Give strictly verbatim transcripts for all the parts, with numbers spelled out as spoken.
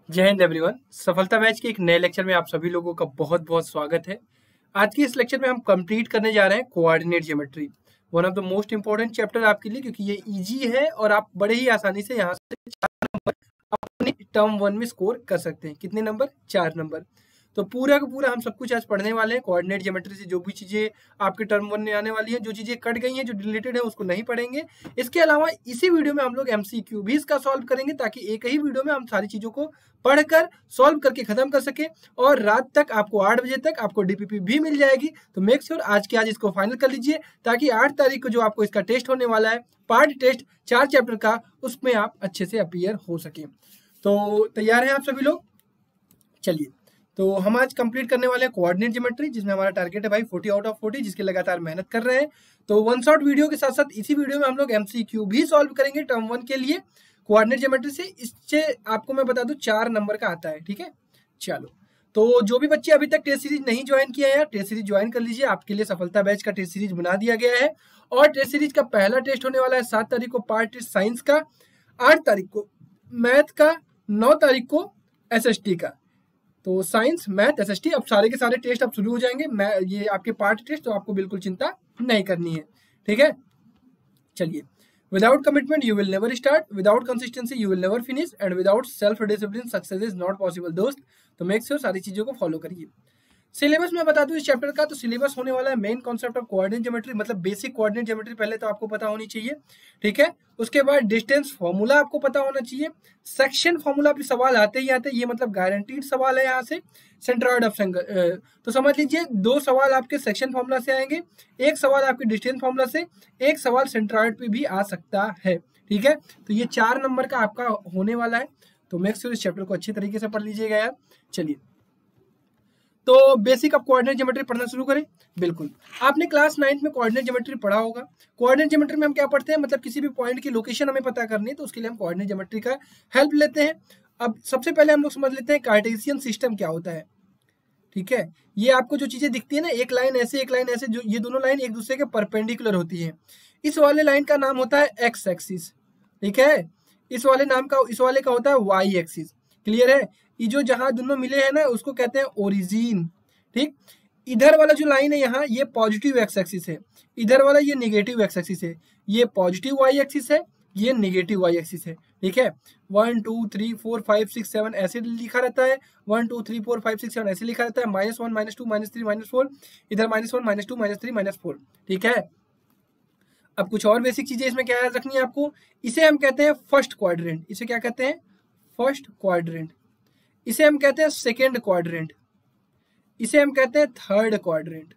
जय हिंद एवरीवन। सफलता बैच के एक नए लेक्चर में आप सभी लोगों का बहुत बहुत स्वागत है। आज की इस लेक्चर में हम कंप्लीट करने जा रहे हैं coordinate geometry, one of the most important chapter आपके लिए, क्योंकि ये इजी है और आप बड़े ही आसानी से यहाँ से चार नंबर अपने टर्म वन में स्कोर कर सकते हैं। कितने नंबर? चार नंबर। तो पूरा का पूरा हम सब कुछ आज पढ़ने वाले हैं। कोऑर्डिनेट ज्योमेट्री से जो भी चीजें आपके टर्म वन में आने वाली हैं, जो चीजें कट गई हैं, जो रिलेटेड है, उसको नहीं पढ़ेंगे। इसके अलावा इसी वीडियो में हम लोग एमसीक्यू भी इसका सॉल्व करेंगे, ताकि एक ही वीडियो में हम सारी चीजों को पढ़कर सॉल्व करके खत्म कर सके और रात तक आपको आठ बजे तक आपको डीपीपी भी मिल जाएगी। तो मेक श्योर आज के आज इसको फाइनल कर लीजिए, ताकि आठ तारीख को जो आपको इसका टेस्ट होने वाला है, पार्ट टेस्ट चार चैप्टर का, उसमें आप अच्छे से अपीयर हो सके। तो तैयार हैं आप सभी लोग? चलिए, तो हम आज कंप्लीट करने वाले हैं कोऑर्डिनेट ज्योमेट्री, जिसमें हमारा टारगेट है भाई चालीस आउट ऑफ चालीस, जिसके लगातार मेहनत कर रहे हैं। तो वन शॉट वीडियो के साथ साथ इसी वीडियो में हम लोग एमसीक्यू भी सॉल्व करेंगे टर्म वन के लिए कोऑर्डिनेट ज्योमेट्री से। इससे आपको मैं बता दूं चार नंबर का आता है, ठीक है। चलो, तो जो भी बच्चे अभी तक टेस्ट सीरीज नहीं ज्वाइन किया है, टेस्ट सीरीज ज्वाइन कर लीजिए। आपके लिए सफलता बैच का टेस्ट सीरीज बना दिया गया है और टेस्ट सीरीज का पहला टेस्ट होने वाला है सात तारीख को पार्ट टेस्ट साइंस का, आठ तारीख को मैथ का, नौ तारीख को एसएसटी का। तो साइंस, मैथ, एसएसटी, अब सारे के सारे टेस्ट अब शुरू हो जाएंगे। मैं ये आपके पार्ट टेस्ट, तो आपको बिल्कुल चिंता नहीं करनी है, ठीक है। चलिए, without commitment you will never start, without consistency you will never finish, and without self discipline success is not possible दोस्त। तो मेक श्योर सारी चीजों को फॉलो करिए। सिलेबस में बता दूं इस चैप्टर का, तो सिलेबस होने वाला है main concept of coordinate geometry, मतलब बेसिक कोऑर्डिनेट ज्योमेट्री पहले तो आपको पता होनी चाहिए, ठीक है। उसके बाद डिस्टेंस फॉर्मूला आपको पता होना चाहिए। सेक्शन फॉर्मूला पे सवाल आते ही आते, ये मतलब गारंटीड सवाल है यहाँ से। सेंट्रॉइड ऑफ एंगल, तो समझ लीजिए दो सवाल आपके सेक्शन फॉर्मूला से आएंगे, एक सवाल आपके डिस्टेंस फॉर्मूला से, एक सवाल सेंट्रॉइड पे भी आ सकता है, ठीक है। तो ये चार नंबर का आपका होने वाला है। तो मेक श्योर इस चैप्टर को अच्छे तरीके से पढ़ लीजिएगा यार। चलिए, तो बेसिक ऑफ कोऑर्डिनेट ज्योमेट्री पढ़ना शुरू करें। बिल्कुल, आपने क्लास नाइन्थ में कोऑर्डिनेट ज्योमेट्री पढ़ा होगा। कोऑर्डिनेट ज्योमेट्री में हम क्या पढ़ते हैं, मतलब किसी भी पॉइंट की लोकेशन हमें पता करनी है, तो उसके लिए हम कोऑर्डिनेट ज्योमेट्री का हेल्प लेते हैं। अब सबसे पहले हम लोग समझ लेते हैं कार्टेशियन सिस्टम क्या होता है, ठीक है। ये आपको जो चीजें दिखती है ना, एक लाइन ऐसे एक लाइन ऐसे, जो ये दोनों लाइन एक दूसरे के परपेंडिकुलर होती है। इस वाले लाइन का नाम होता है एक्स एक्सिस, ठीक है। इस वाले नाम का इस वाले का होता है वाई एक्सिस। क्लियर है? ये जो जहां दोनों मिले हैं ना, उसको कहते हैं ओरिजिन, ठीक। इधर वाला जो लाइन है यहाँ, ये पॉजिटिव एक्स एक्सिस है, इधर वाला ये नेगेटिव एक्स एक्सिस है। ये पॉजिटिव वाई एक्सिस है, ये नेगेटिव वाई एक्सिस है, ठीक है। One two three four five six seven ऐसे लिखा रहता है, one two three four five six seven ऐसे लिखा रहता है, minus one minus two minus three minus four, इधर minus one minus two minus three minus four, ठीक है। अब कुछ और बेसिक चीजें इसमें क्या याद रखनी है आपको, इसे हम कहते हैं फर्स्ट क्वाड्रेंट। इसे क्या कहते हैं? First quadrant. इसे हम कहते हैं सेकेंड क्वाड्रेंट। इसे हम कहते हैं थर्ड क्वाड्रेंट।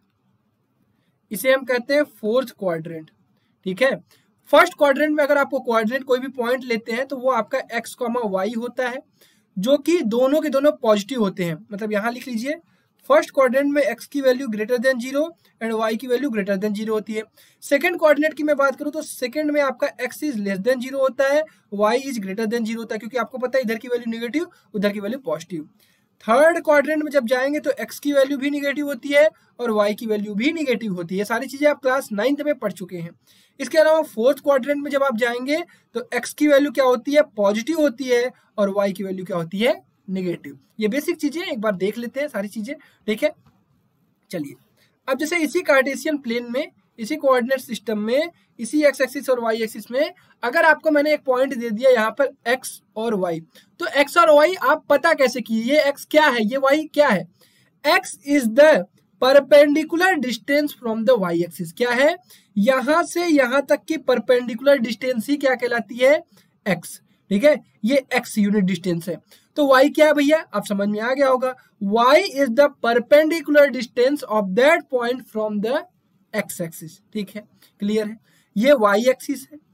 इसे हम कहते हैं फोर्थ क्वाड्रेंट, ठीक है। फर्स्ट क्वाड्रेंट में अगर आपको क्वाड्रेंट कोई भी पॉइंट लेते हैं, तो वो आपका एक्स कॉमा वाई होता है, जो कि दोनों के दोनों पॉजिटिव होते हैं। मतलब यहां लिख लीजिए, फर्स्ट क्वाड्रेंट में एक्स की value greater than zero and Y की वैल्यू ग्रेटर देन जीरो होती है। सेकंड क्वाड्रेंट की मैं बात करूं, तो सेकंड में आपका X is less than zero होता है, Y is greater than zero होता है, क्योंकि आपको पता है इधर की वैल्यू नेगेटिव, उधर की वैल्यू पॉजिटिव। थर्ड क्वाड्रेंट में जब जाएंगे तो एक्स की वैल्यू भी निगेटिव होती है और वाई की वैल्यू भी निगेटिव होती है। सारी चीजें आप क्लास नाइन्थ में पढ़ चुके हैं। इसके अलावा फोर्थ क्वाड्रेंट में जब आप जाएंगे, तो एक्स की वैल्यू क्या होती है? पॉजिटिव होती है, और वाई की वैल्यू क्या होती है? नेगेटिव। ये बेसिक चीजें एक बार देख लेते हैं सारी चीजें, ठीक है। चलिए, अब जैसे इसी कार्टेशियन प्लेन में, इसी कोऑर्डिनेट सिस्टम में, इसी एक्स एक्सिस और वाई एक्सिस में, अगर आपको मैंने एक पॉइंट दे दिया यहाँ पर एक्स और वाई, तो एक्स और वाई आप पता कैसे किए? ये एक्स क्या है, ये वाई क्या है? X is the perpendicular distance from the y axis. क्या है? यहां से यहां तक की परपेंडिकुलर डिस्टेंस ही क्या कहलाती है? एक्स, ठीक है। ये एक्स यूनिट डिस्टेंस है। तो y क्या है भैया? आप समझ में आ गया होगा, y is the perpendicular distance of that point from the x axis, ठीक है। क्लियर है? ये y एक्सिस है,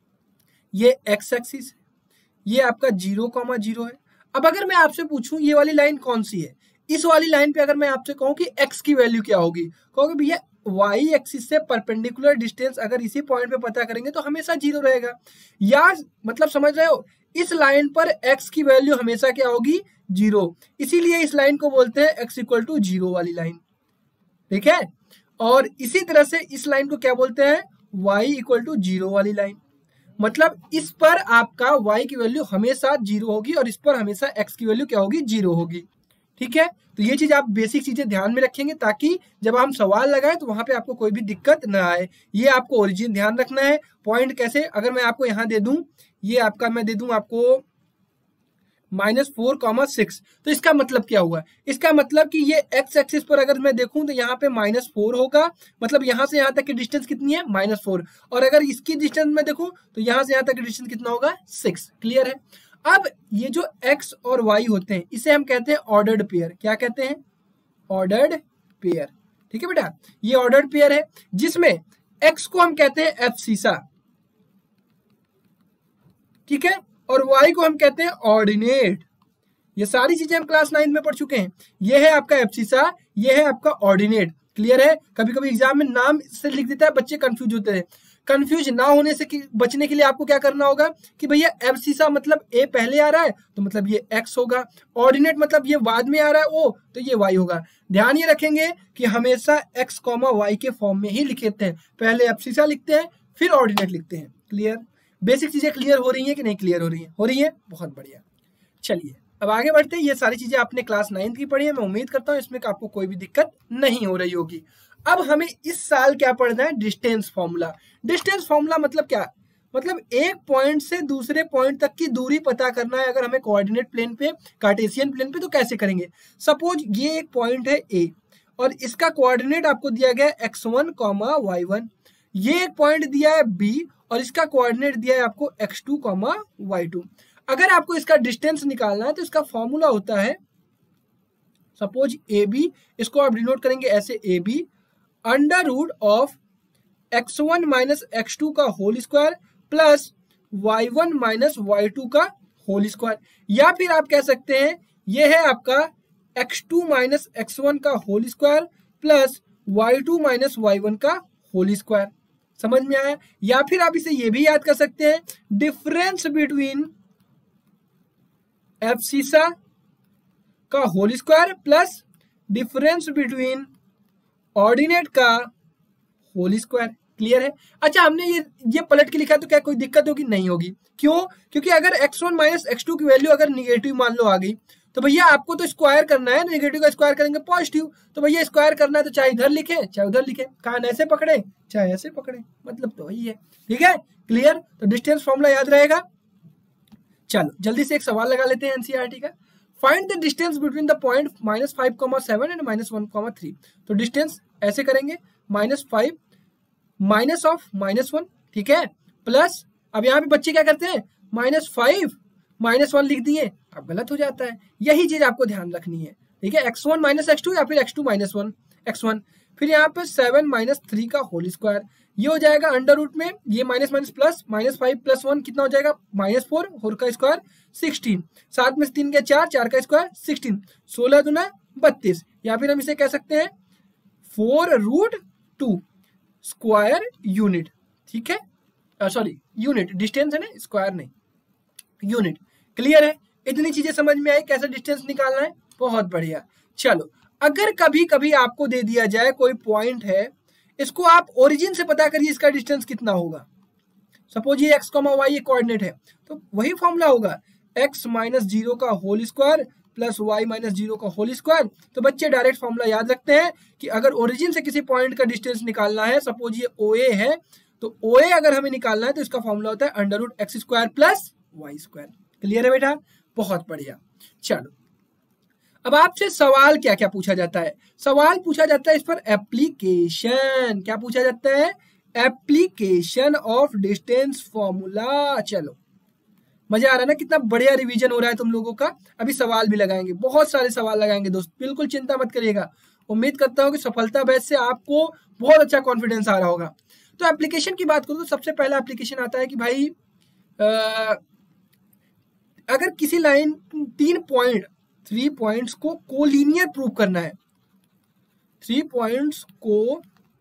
ये x एक्सिस है, ये आपका जीरो कॉमा जीरो है। अब अगर मैं आपसे पूछूं ये वाली लाइन कौन सी है, इस वाली लाइन पे अगर मैं आपसे कहूं कि x की वैल्यू क्या होगी, कहोगे भैया y एक्सिस से परपेंडिकुलर डिस्टेंस अगर इसी पॉइंट पे पता करेंगे तो हमेशा जीरो रहेगा। या मतलब समझ रहे हो, इस लाइन पर x की वैल्यू हमेशा क्या होगी? जीरो। इसीलिए इस लाइन को बोलते हैं x इक्वल टू जीरो वाली लाइन, ठीक है। और इसी तरह से इस लाइन को क्या बोलते हैं? y इक्वल टू जीरो वाली लाइन। मतलब इस पर आपका y की वैल्यू हमेशा जीरो होगी और इस पर हमेशा x की वैल्यू क्या होगी, जीरो होगी। ठीक है, तो ये चीज आप बेसिक चीजें ध्यान में रखेंगे ताकि जब हम सवाल लगाएं तो वहां पे आपको कोई भी दिक्कत ना आए। ये आपको ओरिजिन ध्यान रखना है। पॉइंट कैसे, अगर मैं आपको यहाँ दे दूं, ये आपका मैं दे दूं आपको माइनस फोर कॉमा सिक्स, तो इसका मतलब क्या हुआ, इसका मतलब कि ये एक्स एक्सिस पर अगर मैं देखूं तो यहाँ पे माइनस फोर होगा, मतलब यहाँ से यहाँ तक की डिस्टेंस कितनी है, माइनस फोर। और अगर इसकी डिस्टेंस में देखूं तो यहाँ से यहाँ तक की डिस्टेंस कितना होगा, सिक्स। क्लियर है। अब ये जो x और y होते हैं इसे हम कहते हैं ऑर्डर्ड पेयर। क्या कहते हैं, ऑर्डर्ड पेयर। ठीक है बेटा, ये ऑर्डर्ड पेयर है जिसमें x को हम कहते हैं एब्सिसा, ठीक है, और y को हम कहते हैं ऑर्डिनेट। ये सारी चीजें हम क्लास नाइन्थ में पढ़ चुके हैं। ये है आपका एब्सिसा, ये है आपका ऑर्डिनेट। क्लियर है। कभी कभी एग्जाम में नाम से लिख देता है, बच्चे कंफ्यूज होते हैं। कंफ्यूज ना होने से बचने के लिए आपको क्या करना होगा कि भैया एब्सिसा मतलब ए पहले आ रहा है तो मतलब ये x होगा, ऑर्डिनेट मतलब ये बाद में आ रहा है ओ तो ये y होगा। ध्यान ये रखेंगे कि हमेशा x कॉमा वाई के फॉर्म में ही लिखते हैं, पहले एब्सिसा लिखते हैं फिर ऑर्डिनेट लिखते हैं। क्लियर, बेसिक चीजें क्लियर हो रही है कि नहीं क्लियर हो रही है, हो रही है, बहुत बढ़िया। चलिए अब आगे बढ़ते हैं। ये सारी चीजें आपने क्लास नाइन्थ की पढ़ी है, मैं उम्मीद करता हूँ इसमें आपको कोई भी दिक्कत नहीं हो रही होगी। अब हमें इस साल क्या पढ़ना है, डिस्टेंस फॉर्मूला। डिस्टेंस फॉर्मूला मतलब क्या, मतलब एक पॉइंट से दूसरे पॉइंट तक की दूरी पता करना है। अगर हमें कोऑर्डिनेट प्लेन पे, कार्टेशियन प्लेन पे, तो कैसे करेंगे। सपोज ये एक पॉइंट है ए और इसका कोऑर्डिनेट आपको दिया गया है x one comma y one. ये एक पॉइंट दिया है बी और इसका कोऑर्डिनेट दिया है आपको x two comma y two. अगर आपको इसका डिस्टेंस निकालना है तो इसका फॉर्मूला होता है, सपोज ए बी, इसको आप डिनोट करेंगे ऐसे, A B under root of x one minus x two का whole square plus y one minus y two का होल स्क्वायर। या फिर आप कह सकते हैं ये है आपका x two minus x one का whole square plus y two minus y one का होल स्क्वायर। समझ में आया। या फिर आप इसे ये भी याद कर सकते हैं, डिफरेंस बिटवीन एब्सिसा का whole square plus difference between ordinate का होल स्क्वायर। क्लियर है। अच्छा, हमने ये ये पलट के लिखा तो क्या कोई दिक्कत होगी, नहीं होगी। क्यों, क्योंकि अगर x one minus x two की वैल्यू अगर निगेटिव मान लो आ गई तो भैया आपको तो स्क्वायर करना है, नेगेटिव का स्क्वायर करेंगे पॉजिटिव, तो भैया स्क्वायर करना है तो चाहे इधर लिखे चाहे उधर लिखे, कान ऐसे पकड़े चाहे ऐसे पकड़े, मतलब तो वही है। ठीक है, क्लियर। तो डिस्टेंस फॉर्मूला याद रहेगा। चलो जल्दी से एक सवाल लगा लेते हैं एनसीईआरटी का। Find the distance between the point minus five comma seven and minus one comma three. तो डिस्टेंस ऐसे करेंगे, minus five minus of minus one, ठीक है, प्लस अब यहाँ पे बच्चे क्या करते हैं, माइनस फाइव माइनस वन लिख दिए, अब गलत हो जाता है। यही चीज आपको ध्यान रखनी है। ठीक है, x one minus x two या फिर x two minus one x one, फिर यहाँ पे सेवन माइनस थ्री का होल स्क्वायर, ये हो जाएगा अंडर रूट में ये minus minus plus, minus five plus one कितना हो जाएगा, माइनस फोर, फोर का स्क्वायर सिक्सटीन, सात में तीन के चार, चार का स्क्वायर सिक्सटीन, सोलह दुना बत्तीस, या फिर हम इसे कह सकते हैं four root two square unit. ठीक है, सॉरी यूनिट, डिस्टेंस है ना, स्क्वायर नहीं, यूनिट। क्लियर है। इतनी चीजें समझ में आई कैसे डिस्टेंस निकालना है, बहुत बढ़िया। चलो अगर कभी कभी आपको दे दिया जाए कोई पॉइंट है, इसको आप ओरिजिन से पता करिए इसका डिस्टेंस कितना होगा। सपोज ये एक्स कॉमा वाई कोऑर्डिनेट है तो वही फॉर्मूला होगा एक्स माइनस जीरो का whole square plus y minus zero का होल स्क्वायर। तो बच्चे डायरेक्ट फॉर्मूला याद रखते हैं कि अगर ओरिजिन से किसी पॉइंट का डिस्टेंस निकालना है, सपोज ये ओ ए है तो ओ ए अगर हमें निकालना है तो इसका फॉर्मूला होता है under root x square plus y square. Clear है बेटा, बहुत बढ़िया। चलो अब आपसे सवाल क्या क्या पूछा जाता है, सवाल पूछा जाता है इस पर एप्लीकेशन। क्या पूछा जाता है, एप्लीकेशन ऑफ डिस्टेंस फॉर्मूला। चलो मजा आ रहा है ना, कितना बढ़िया रिवीजन हो रहा है तुम लोगों का। अभी सवाल भी लगाएंगे, बहुत सारे सवाल लगाएंगे दोस्त, बिल्कुल चिंता मत करिएगा। उम्मीद करता हूँ कि सफलता बैच से आपको बहुत अच्छा कॉन्फिडेंस आ रहा होगा। तो एप्लीकेशन की बात करूँ तो सबसे पहला एप्लीकेशन आता है कि भाई आ, अगर किसी लाइन तीन पॉइंट थ्री पॉइंट्स को कोलिनियर प्रूव करना है, थ्री पॉइंट्स को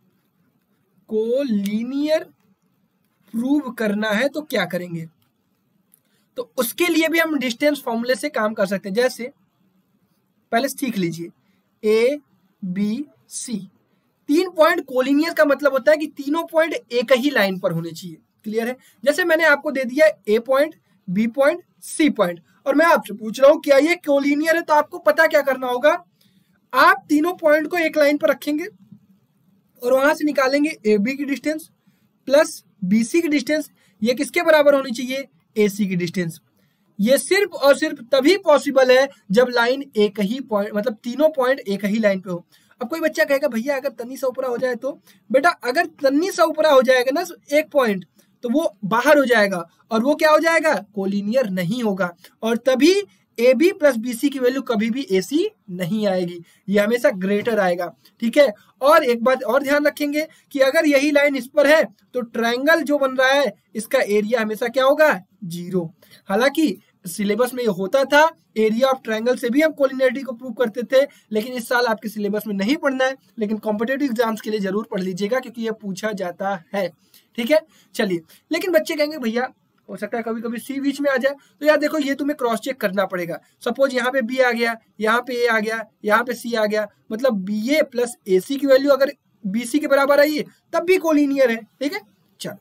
कोलिनियर प्रूव करना है तो क्या करेंगे। तो उसके लिए भी हम डिस्टेंस फॉर्मूले से काम कर सकते हैं। जैसे पहले सीख लीजिए, ए बी सी, तीन पॉइंट कोलिनियर का मतलब होता है कि तीनों पॉइंट एक ही लाइन पर होने चाहिए। क्लियर है। जैसे मैंने आपको दे दिया A point, B point, C point, और मैं आपसे पूछ रहा हूं क्या ये कोलिनियर है, तो आपको पता क्या करना होगा, आप तीनों पॉइंट को एक लाइन पर रखेंगे और वहां से निकालेंगे ए बी की डिस्टेंस प्लस बी सी की डिस्टेंस, ये किसके बराबर होनी चाहिए, ए सी की डिस्टेंस। ये सिर्फ और सिर्फ तभी पॉसिबल है जब लाइन एक ही पॉइंट, मतलब तीनों पॉइंट एक ही लाइन पे हो। अब कोई बच्चा कहेगा भैया अगर तन्नी सा ऊपरा हो जाए तो, बेटा अगर तन्नी सा ऊपरा हो जाएगा ना एक पॉइंट, तो वो बाहर हो जाएगा और वो क्या हो जाएगा, कोलिनियर नहीं होगा, और तभी A B plus B C की वैल्यू कभी भी ए सी नहीं आएगी, ये हमेशा ग्रेटर आएगा, ठीक है। और एक बात और ध्यान रखेंगे कि अगर यही लाइन इस पर है तो ट्रायंगल जो बन रहा है इसका एरिया हमेशा क्या होगा, जीरो। हालांकि सिलेबस में ये होता था, एरिया ऑफ ट्रायंगल से भी हम कोलिनियरिटी को प्रूव करते थे, लेकिन इस साल आपके सिलेबस में नहीं पढ़ना है, लेकिन कॉम्पिटेटिव एग्जाम्स के लिए जरूर पढ़ लीजिएगा क्योंकि ये पूछा जाता है, ठीक है। चलिए, लेकिन बच्चे कहेंगे भैया हो सकता है कभी कभी सी बीच में आ जाए, तो यार देखो ये तुम्हें क्रॉस चेक करना पड़ेगा। सपोज यहाँ पे बी आ गया, यहाँ पे ए आ गया, यहाँ पे सी आ गया, मतलब बी ए प्लस ए सी की वैल्यू अगर बी सी के बराबर आई है तब भी कोलिनियर है, ठीक है। चलो,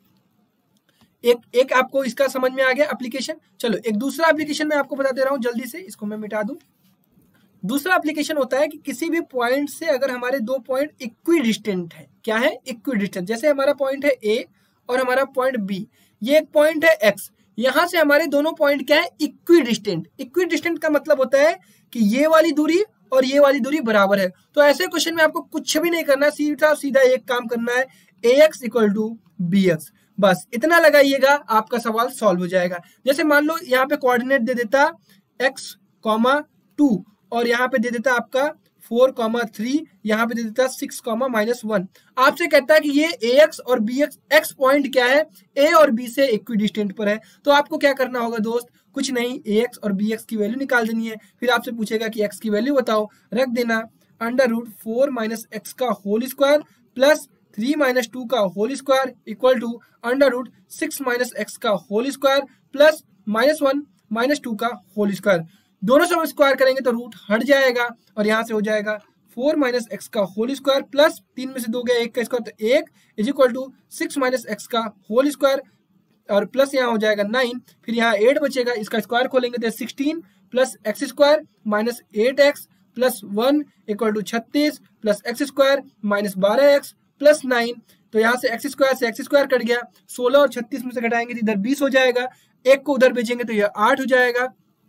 एक एक आपको इसका समझ में आ गया एप्लीकेशन। चलो एक दूसरा एप्लीकेशन मैं आपको बता दे रहा हूँ जल्दी से, इसको मैं मिटा दूं। दूसरा एप्लीकेशन होता है कि किसी भी पॉइंट से अगर हमारे दो पॉइंट इक्वी डिस्टेंट है, क्या है, इक्वी डिस्टेंट। जैसे हमारा पॉइंट है ए और हमारा पॉइंट बी, ये एक पॉइंट है एक्स, यहां से हमारे दोनों पॉइंट क्या है, इक्वी डिस्टेंट। इक्वी डिस्टेंट का मतलब होता है कि ये वाली दूरी और ये वाली दूरी बराबर है। तो ऐसे क्वेश्चन में आपको कुछ भी नहीं करना, सीधा सीधा एक काम करना है, A x equal to B x, बस इतना लगाइएगा, आपका सवाल सॉल्व हो जाएगा। जैसे मान लो यहाँ पे कोऑर्डिनेट दे देता एक्स कॉमा टू और यहाँ पे दे देता आपका फोर कॉमा थ्री, यहाँ पे दे देता सिक्स कॉमा माइनस वन। आपसे कहता है कि ये ए एक्स और बी एक्स, एक्स पॉइंट क्या है, ए और बी से इक्वी डिस्टेंट पर है। तो आपको क्या करना होगा दोस्त, कुछ नहीं, ए एक्स और बी एक्स की वैल्यू निकाल देनी है। फिर आपसे पूछेगा कि एक्स की वैल्यू बताओ, रख देना under root four minus x का whole square plus three minus two का whole square equal to under root six minus x का whole square plus minus one minus two का होल स्क्वायर। दोनों से स्क्वायर करेंगे तो रूट हट जाएगा और यहाँ से हो जाएगा फोर माइनस एक्स का होल स्क्वायर प्लस तीन में से दो गया एक का स्क्वायर, तो एक is equal to six minus x का होल स्क्वायर और प्लस यहाँ हो जाएगा नाइन, फिर यहाँ एट बचेगा, इसका स्क्वायर खोलेंगे तो sixteen plus x square minus eight x plus one equal to छत्तीस प्लस एक्स स्क्वायर माइनस बारह एक्स प्लस नाइन। तो यहाँ से एक्स स्क्वायर से एक्स स्क्वायर कट गया, सोलह और छत्तीस में से घटाएंगे तो इधर बीस हो जाएगा, एक को उधर भेजेंगे तो यह आठ हो जाएगा,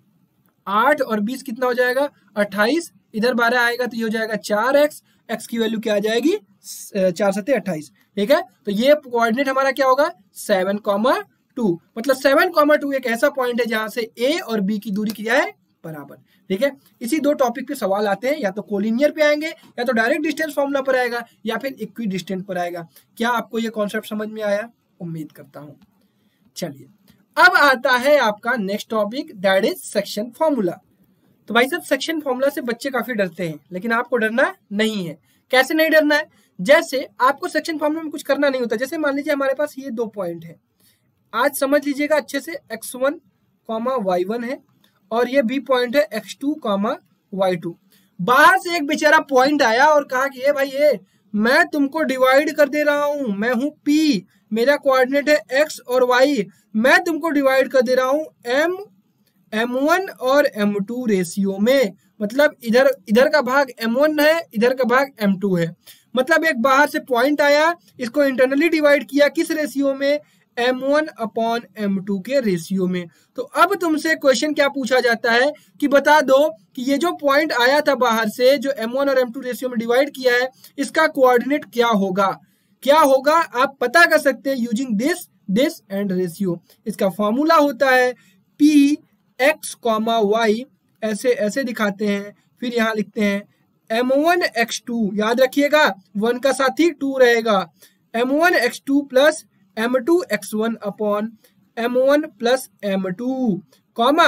आठ और बीस कितना हो जाएगा, अट्ठाईस, इधर बारह आएगा तो ये हो जाएगा चार एक्स, एक्स की वैल्यू क्या आ जाएगी, चार सत्ते अट्ठाईस, ठीक है। तो ये कोऑर्डिनेट हमारा क्या होगा, सेवन कॉमा टू, मतलब सेवन कॉमा टू एक ऐसा पॉइंट है जहां से ए और बी की दूरी क्या है, बराबर, ठीक है। इसी दो टॉपिक पे सवाल आते हैं, या तो कोलिनियर पे आएंगे या तो डायरेक्ट डिस्टेंस फॉर्मूला पर आएगा या फिर इक्वी डिस्टेंट पर आएगा। क्या आपको ये कॉन्सेप्ट समझ में आया, उम्मीद करता हूं। चलिए अब आता है आपका next topic, that is section formula. तो भाई साहब सेक्शन फॉर्मूला से बच्चे काफी डरते हैं, लेकिन आपको डरना नहीं है। कैसे नहीं डरना है, जैसे आपको सेक्शन फॉर्मूला में कुछ करना नहीं होता। जैसे मान लीजिए हमारे पास ये दो पॉइंट है, आज समझ लीजिएगा अच्छे से, x one comma y one है और ये बी पॉइंट है x two comma y two. बाहर से एक बेचारा पॉइंट आया और कहा कि ये भाई ये मैं तुमको डिवाइड कर दे रहा हूं, मैं हूं पी, मेरा कोऑर्डिनेट है एक्स और वाई, मैं तुमको डिवाइड कर दे रहा हूं एम एम वन और एम टू रेशियो में। मतलब इधर इधर का भाग एम वन है, इधर का भाग एम टू है। मतलब एक बाहर से पॉइंट आया, इसको इंटरनली डिवाइड किया किस रेशियो में, m one upon m two के रेशियो में। तो अब तुमसे क्वेश्चन क्या पूछा जाता है कि बता दो कि ये जो पॉइंट आया था बाहर से, जो एम वन और एम टू रेशियो में डिवाइड किया है, इसका कोऑर्डिनेट क्या होगा। क्या होगा आप पता कर सकते हैं using this this and ratio. इसका फॉर्मूला होता है पी एक्स कॉमा वाई, ऐसे ऐसे दिखाते हैं, फिर यहाँ लिखते हैं एम वन एक्स टू, याद रखिएगा वन का साथी टू रहेगा, m one x two plus m two x one upon m one plus m two, comma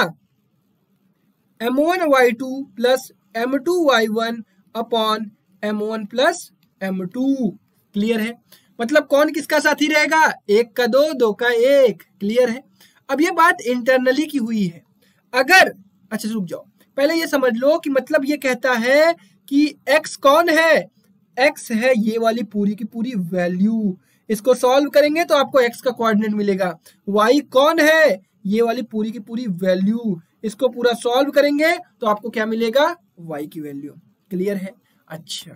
m one y two plus m two y one upon m one plus m two. Clear है, मतलब कौन किसका साथी रहेगा, एक का दो, दो का एक। क्लियर है। अब ये बात इंटरनली की हुई है। अगर अच्छा रुक जाओ, पहले ये समझ लो कि मतलब ये कहता है कि x कौन है, x है ये वाली पूरी की पूरी वैल्यू, इसको सॉल्व करेंगे तो आपको x का कोऑर्डिनेट मिलेगा। y कौन है? ये वाली पूरी की पूरी वैल्यू। इसको पूरा सॉल्व करेंगे तो आपको क्या मिलेगा? y की वैल्यू। क्लियर है? अच्छा,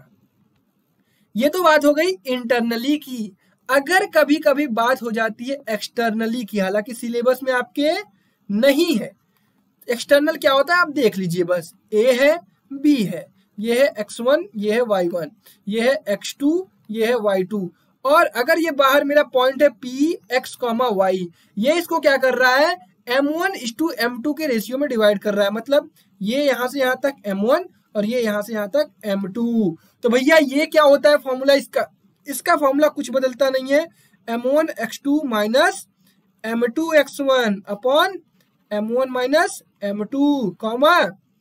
ये तो बात हो गई इंटरनली की। अगर कभी कभी बात हो जाती है एक्सटर्नली की, हालांकि सिलेबस में आपके नहीं है। एक्सटर्नल क्या होता है आप देख लीजिए बस। a है, b है, ये है एक्स वन, ये है वाई वन, ये है एक्स टू, ये है वाई टू, और अगर ये बाहर मेरा पॉइंट है पी एक्स कॉमा वाई, ये इसको क्या कर रहा है? M one is to m two के रेशियो में डिवाइड कर रहा है। मतलब ये यहां से यहां तक एम वन और ये यहां से यहां तक एम टू। तो भैया ये क्या होता है फॉर्मूला इसका? इसका फॉर्मूला कुछ बदलता नहीं है। M one x two minus m two x one upon m one minus m two comma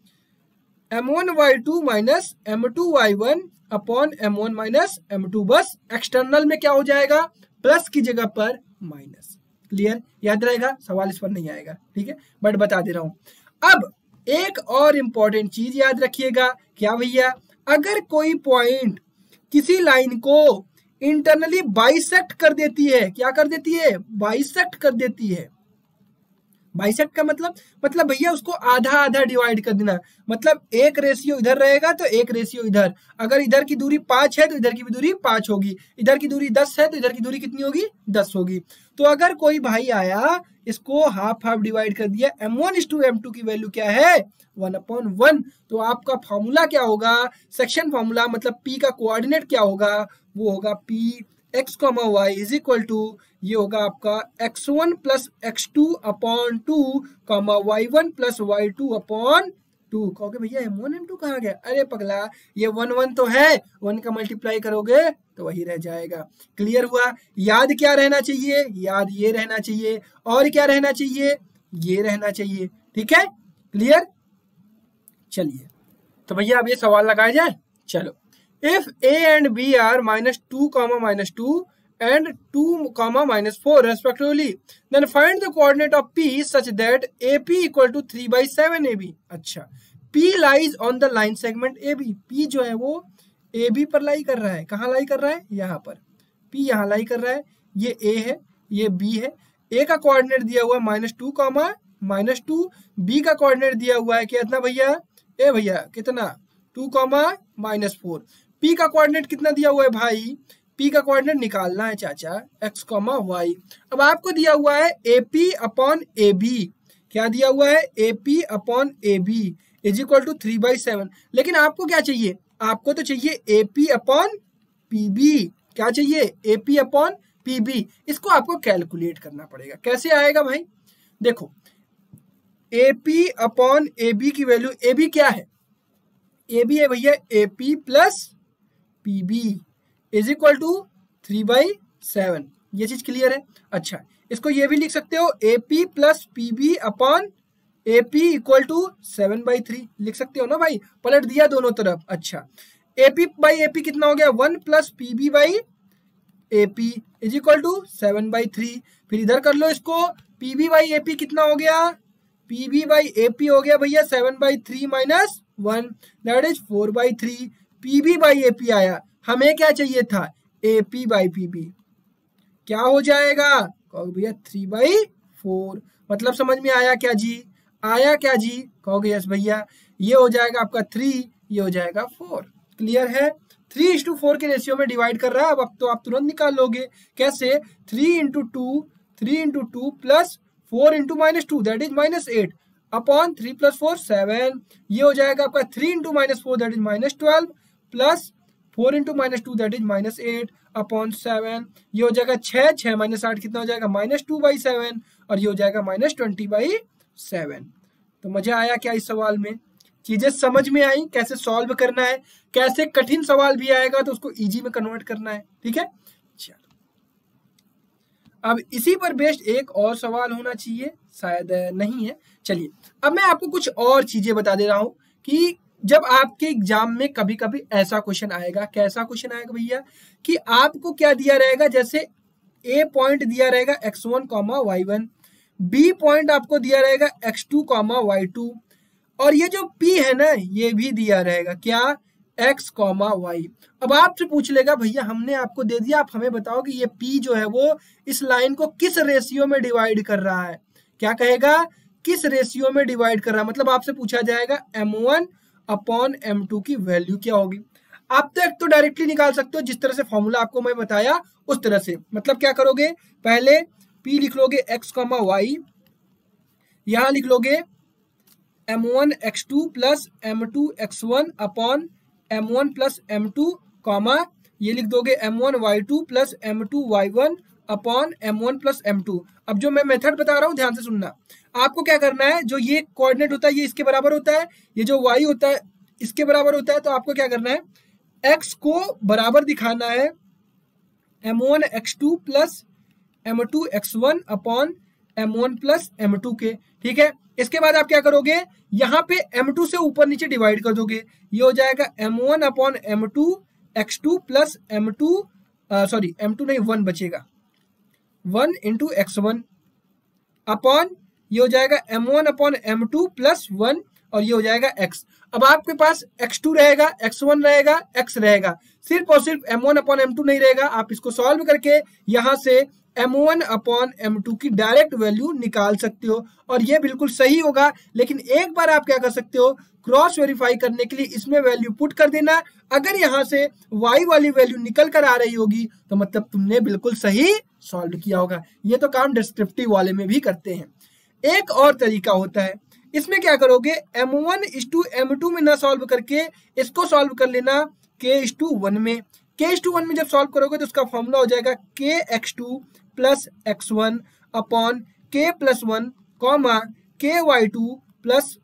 m one y two minus m two y one upon m one minus m two. बस external में क्या हो जाएगा? Plus की जगह पर minus. Clear? याद रहेगा, सवाल इस पर नहीं आएगा, ठीक है, बट बता दे रहा हूं। अब एक और इंपॉर्टेंट चीज याद रखिएगा। क्या भैया? अगर कोई पॉइंट किसी लाइन को इंटरनली बाइसेक्ट कर देती है, क्या कर देती है? बाइसेक्ट कर देती है। बाइसेक्ट का मतलब मतलब भैया उसको आधा आधा डिवाइड कर देना। मतलब एक रेशियो इधर रहेगा तो एक रेशियो इधर। अगर इधर की दूरी पांच है तो इधर की भी दूरी पांच होगी, इधर की दूरी दस है तो इधर की दूरी कितनी होगी? दस होगी। तो अगर कोई भाई आया, इसको हाफ हाफ डिवाइड कर दिया, m one is to m two की वैल्यू क्या है? One upon one. तो आपका फॉर्मूला क्या होगा? सेक्शन फॉर्मूला, मतलब पी का कोऑर्डिनेट क्या होगा? वो होगा P x comma y is equal to, ये होगा आपका x one plus x two upon two comma y one plus y two upon two. कहोगे भैया एम वन एम टू कहाँ गया? अरे पगला, ये वन वन तो है, वन का मल्टीप्लाई करोगे तो वही रह जाएगा। क्लियर हुआ? याद क्या रहना चाहिए? याद ये रहना चाहिए। और क्या रहना चाहिए? ये रहना चाहिए। ठीक है, क्लियर? चलिए तो भैया अब ये सवाल लगाया जाए। चलो, if a and b are minus two comma minus two and two comma minus four respectively, then find the coordinate of p such that ap equal to three by seven ab। अच्छा, p lies on the line segment ab। p जो है वो ab पर लाई कर रहा है। कहाँ लाई कर रहा है? यहाँ पर। p यहाँ लाई कर रहा है। ये a है, ये b है। a का कोऑर्डिनेट दिया हुआ है minus two comma minus two, b का कोऑर्डिनेट दिया हुआ है कितना भैया? ए भैया कितना? Two comma minus four. P का कोऑर्डिनेट कितना दिया हुआ है भाई? P का कोऑर्डिनेट निकालना है चाचा, x कॉमा वाई। अब आपको दिया हुआ है A P upon A B. क्या दिया हुआ है? A P upon A B is equal to three by seven. लेकिन आपको क्या चाहिए? आपको तो चाहिए A P upon P B. क्या चाहिए? A P upon P B. इसको आपको कैलकुलेट करना पड़ेगा। कैसे आएगा भाई? देखो, A P upon A B की वैल्यू, ए बी क्या है? ए बी है भैया A P plus P B is equal to three by seven. ये चीज क्लियर है? अच्छा, इसको ये भी लिख सकते हो A P plus P B upon A P equal to seven by three. लिख सकते हो ना भाई? पलट दिया दोनों तरफ। अच्छा, A P by A P कितना हो गया? One plus P B by A P is equal to seven by three. फिर इधर कर लो इसको, P B by A P कितना हो गया? P B by A P हो गया भैया seven by three minus one, that is four by three. P B by A P आया, हमें क्या चाहिए था? A P by P B. क्या हो जाएगा? कहोगे भैया थ्री बाई फोर। मतलब समझ में आया क्या जी? आया क्या जी? कहोगे यस भैया। ये हो जाएगा आपका थ्री, ये हो जाएगा फोर। क्लियर है? थ्री इज टू फोर के रेशियो में डिवाइड कर रहा है। अब अब तो आप तुरंत निकाल लोगे। कैसे? Three into two, three into two plus four into minus two, that is minus eight upon three plus four seven. ये हो जाएगा आपका three into minus four, that is minus twelve plus four into minus two, that is minus eight upon seven. ये हो जाएगा छः, छः minus आठ कितना हो जाएगा? Minus two by seven. और ये हो जाएगा माइनस ट्वेंटी बाई सेवन। तो मजा आया क्या इस सवाल में? चीजें समझ में आई कैसे सॉल्व करना है? कैसे कठिन सवाल भी आएगा तो उसको इजी में कन्वर्ट करना है। ठीक है, चलो अब इसी पर बेस्ड एक और सवाल होना चाहिए, शायद नहीं है। चलिए अब मैं आपको कुछ और चीजें बता दे रहा हूं कि जब आपके एग्जाम में कभी कभी ऐसा क्वेश्चन आएगा। कैसा क्वेश्चन आएगा भैया? कि आपको क्या दिया रहेगा? जैसे ए पॉइंट दिया रहेगा x one comma y one, B point आपको दिया रहेगा x two comma y two, और ये जो पी है ना ये भी दिया रहेगा। क्या? X comma y. अब आपसे पूछ लेगा भैया हमने आपको दे दिया, आप हमें बताओ कि ये पी जो है वो इस लाइन को किस रेशियो में डिवाइड कर रहा है। क्या कहेगा, किस रेशियो में डिवाइड कर रहा है। मतलब आपसे पूछा जाएगा m one upon m two की वैल्यू क्या होगी। आप तो एक तो डायरेक्टली निकाल सकते हो जिस तरह से फॉर्मूला आपको मैं बताया उस तरह से। मतलब क्या करोगे, पहले p लिख लोगे x कॉमा वाई, यहां लिख लोगे m one x two plus m two x one upon m one plus m two comma, ये लिख दोगे m one y two plus m two y one upon m one plus m two. अब जो मैं method बता रहा हूं ध्यान से सुनना, आपको क्या करना है, जो ये कोऑर्डिनेट होता है ये इसके बराबर होता है, ये जो y होता है इसके बराबर होता है। तो आपको क्या करना है, x को बराबर दिखाना है m one x two plus m two x one upon m one plus m two के। ठीक है, इसके बाद आप क्या करोगे, यहाँ पे एम टू से ऊपर नीचे डिवाइड कर दोगे, ये हो जाएगा m one upon m two x two plus m two sorry m two नहीं वन बचेगा, one into x one upon ये हो जाएगा m one upon m two plus one और ये हो जाएगा x। अब आपके पास एक्स टू रहेगा, एक्स वन रहेगा, x रहेगा, सिर्फ और सिर्फ m one upon m two नहीं रहेगा। आप इसको सॉल्व करके यहां से m one upon m two की डायरेक्ट वैल्यू निकाल सकते हो और ये बिल्कुल सही होगा। लेकिन एक बार आप क्या कर सकते हो, क्रॉस वेरीफाई करने के लिए इसमें वैल्यू पुट कर देना। अगर यहां से y वाली वैल्यू निकल कर आ रही होगी तो मतलब तुमने बिल्कुल सही सॉल्व किया होगा। ये तो काम डिस्क्रिप्टिव वाले में भी करते हैं। एक और तरीका होता है, इसमें क्या करोगे, m one is to m two में ना सॉल्व करके इसको सॉल्व कर लेना k इस टू वन में। k इस टू वन में जब सॉल्व करोगे तो उसका फॉर्मूला हो जाएगा k x two plus x one upon k plus one comma k y two plus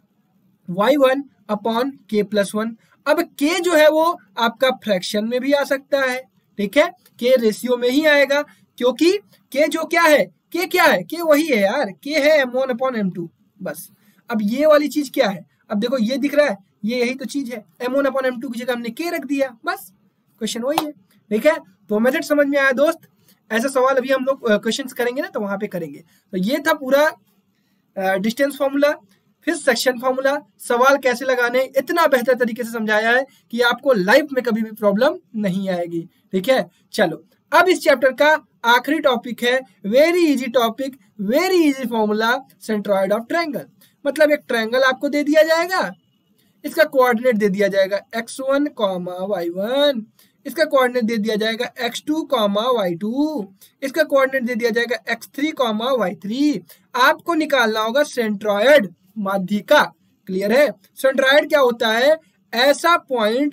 y one upon k plus one. अब k जो है वो आपका फ्रैक्शन में भी आ सकता है, ठीक है, k रेशियो में ही आएगा क्योंकि k जो क्या है, k क्या है, k वही है यार, k है m one upon m two बस। अब ये वाली चीज क्या है, अब देखो ये दिख रहा है, ये यही तो चीज है, m one upon m two की जगह हमने k रख दिया, बस क्वेश्चन वही है। ठीक है, तो मेथड समझ में आया दोस्त। ऐसा सवाल अभी हम लोग क्वेश्चंस करेंगे ना तो वहां पे करेंगे। तो ये था पूरा डिस्टेंस फॉर्मूला, फिर सेक्शन फॉर्मूला, सवाल कैसे लगाने, इतना बेहतर तरीके से समझाया है कि आपको लाइफ में कभी भी प्रॉब्लम नहीं आएगी। ठीक है, चलो अब इस चैप्टर का आखिरी टॉपिक है, very easy topic, very easy formula, centroid of triangle. मतलब एक ट्रायंगल आपको दे दिया जाएगा, इसका कोऑर्डिनेट दे दिया जाएगा x one comma y one, इसका कोऑर्डिनेट दे दिया जाएगा x two comma y two, इसका कोऑर्डिनेट दे दिया जाएगा x three comma y three. आपको निकालना होगा सेंट्रॉइड माध्यिका। क्लियर है, सेंट्रॉइड क्या होता है, ऐसा पॉइंट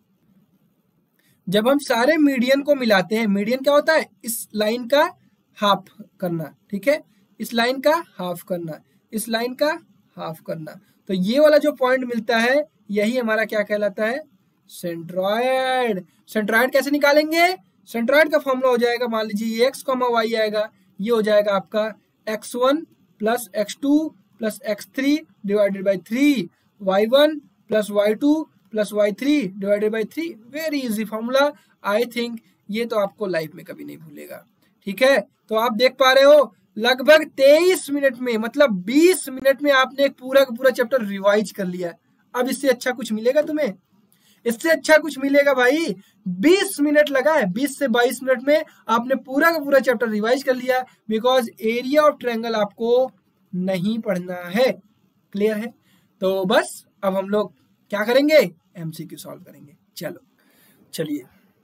जब हम सारे मीडियन को मिलाते हैं, मीडियन क्या होता है, इस लाइन का हाफ करना, ठीक है, इस लाइन का हाफ करना, इस लाइन का हाफ करना, तो ये वाला जो पॉइंट मिलता है यही हमारा क्या कहलाता है, सेंट्रॉइड। सेंट्रॉइड कैसे निकालेंगे, सेंट्रॉइड का फॉर्मूला हो जाएगा, मान लीजिए एक्स कॉमा वाई आएगा, ये हो जाएगा आपका x one plus x two plus x three divided by three, y one plus y two plus y three divided by three. Very easy formula, I think ये तो आपको लाइफ में कभी नहीं भूलेगा। ठीक है, तो आप देख पा रहे हो लगभग तेईस मिनट में, मतलब बीस मिनट में आपने एक पूरा का पूरा चैप्टर रिवाइज कर लिया। अब इससे अच्छा कुछ मिलेगा तुम्हें, इससे अच्छा कुछ मिलेगा भाई। बीस मिनट लगा है, बीस से बाईस मिनट में आपने पूरा का पूरा चैप्टर रिवाइज कर लिया, बिकॉज एरिया ऑफ ट्रायंगल आपको नहीं पढ़ना है। क्लियर है, तो बस अब हम लोग क्या करेंगे, एमसीक्यू सॉल्व करेंगे। चलो चलिए,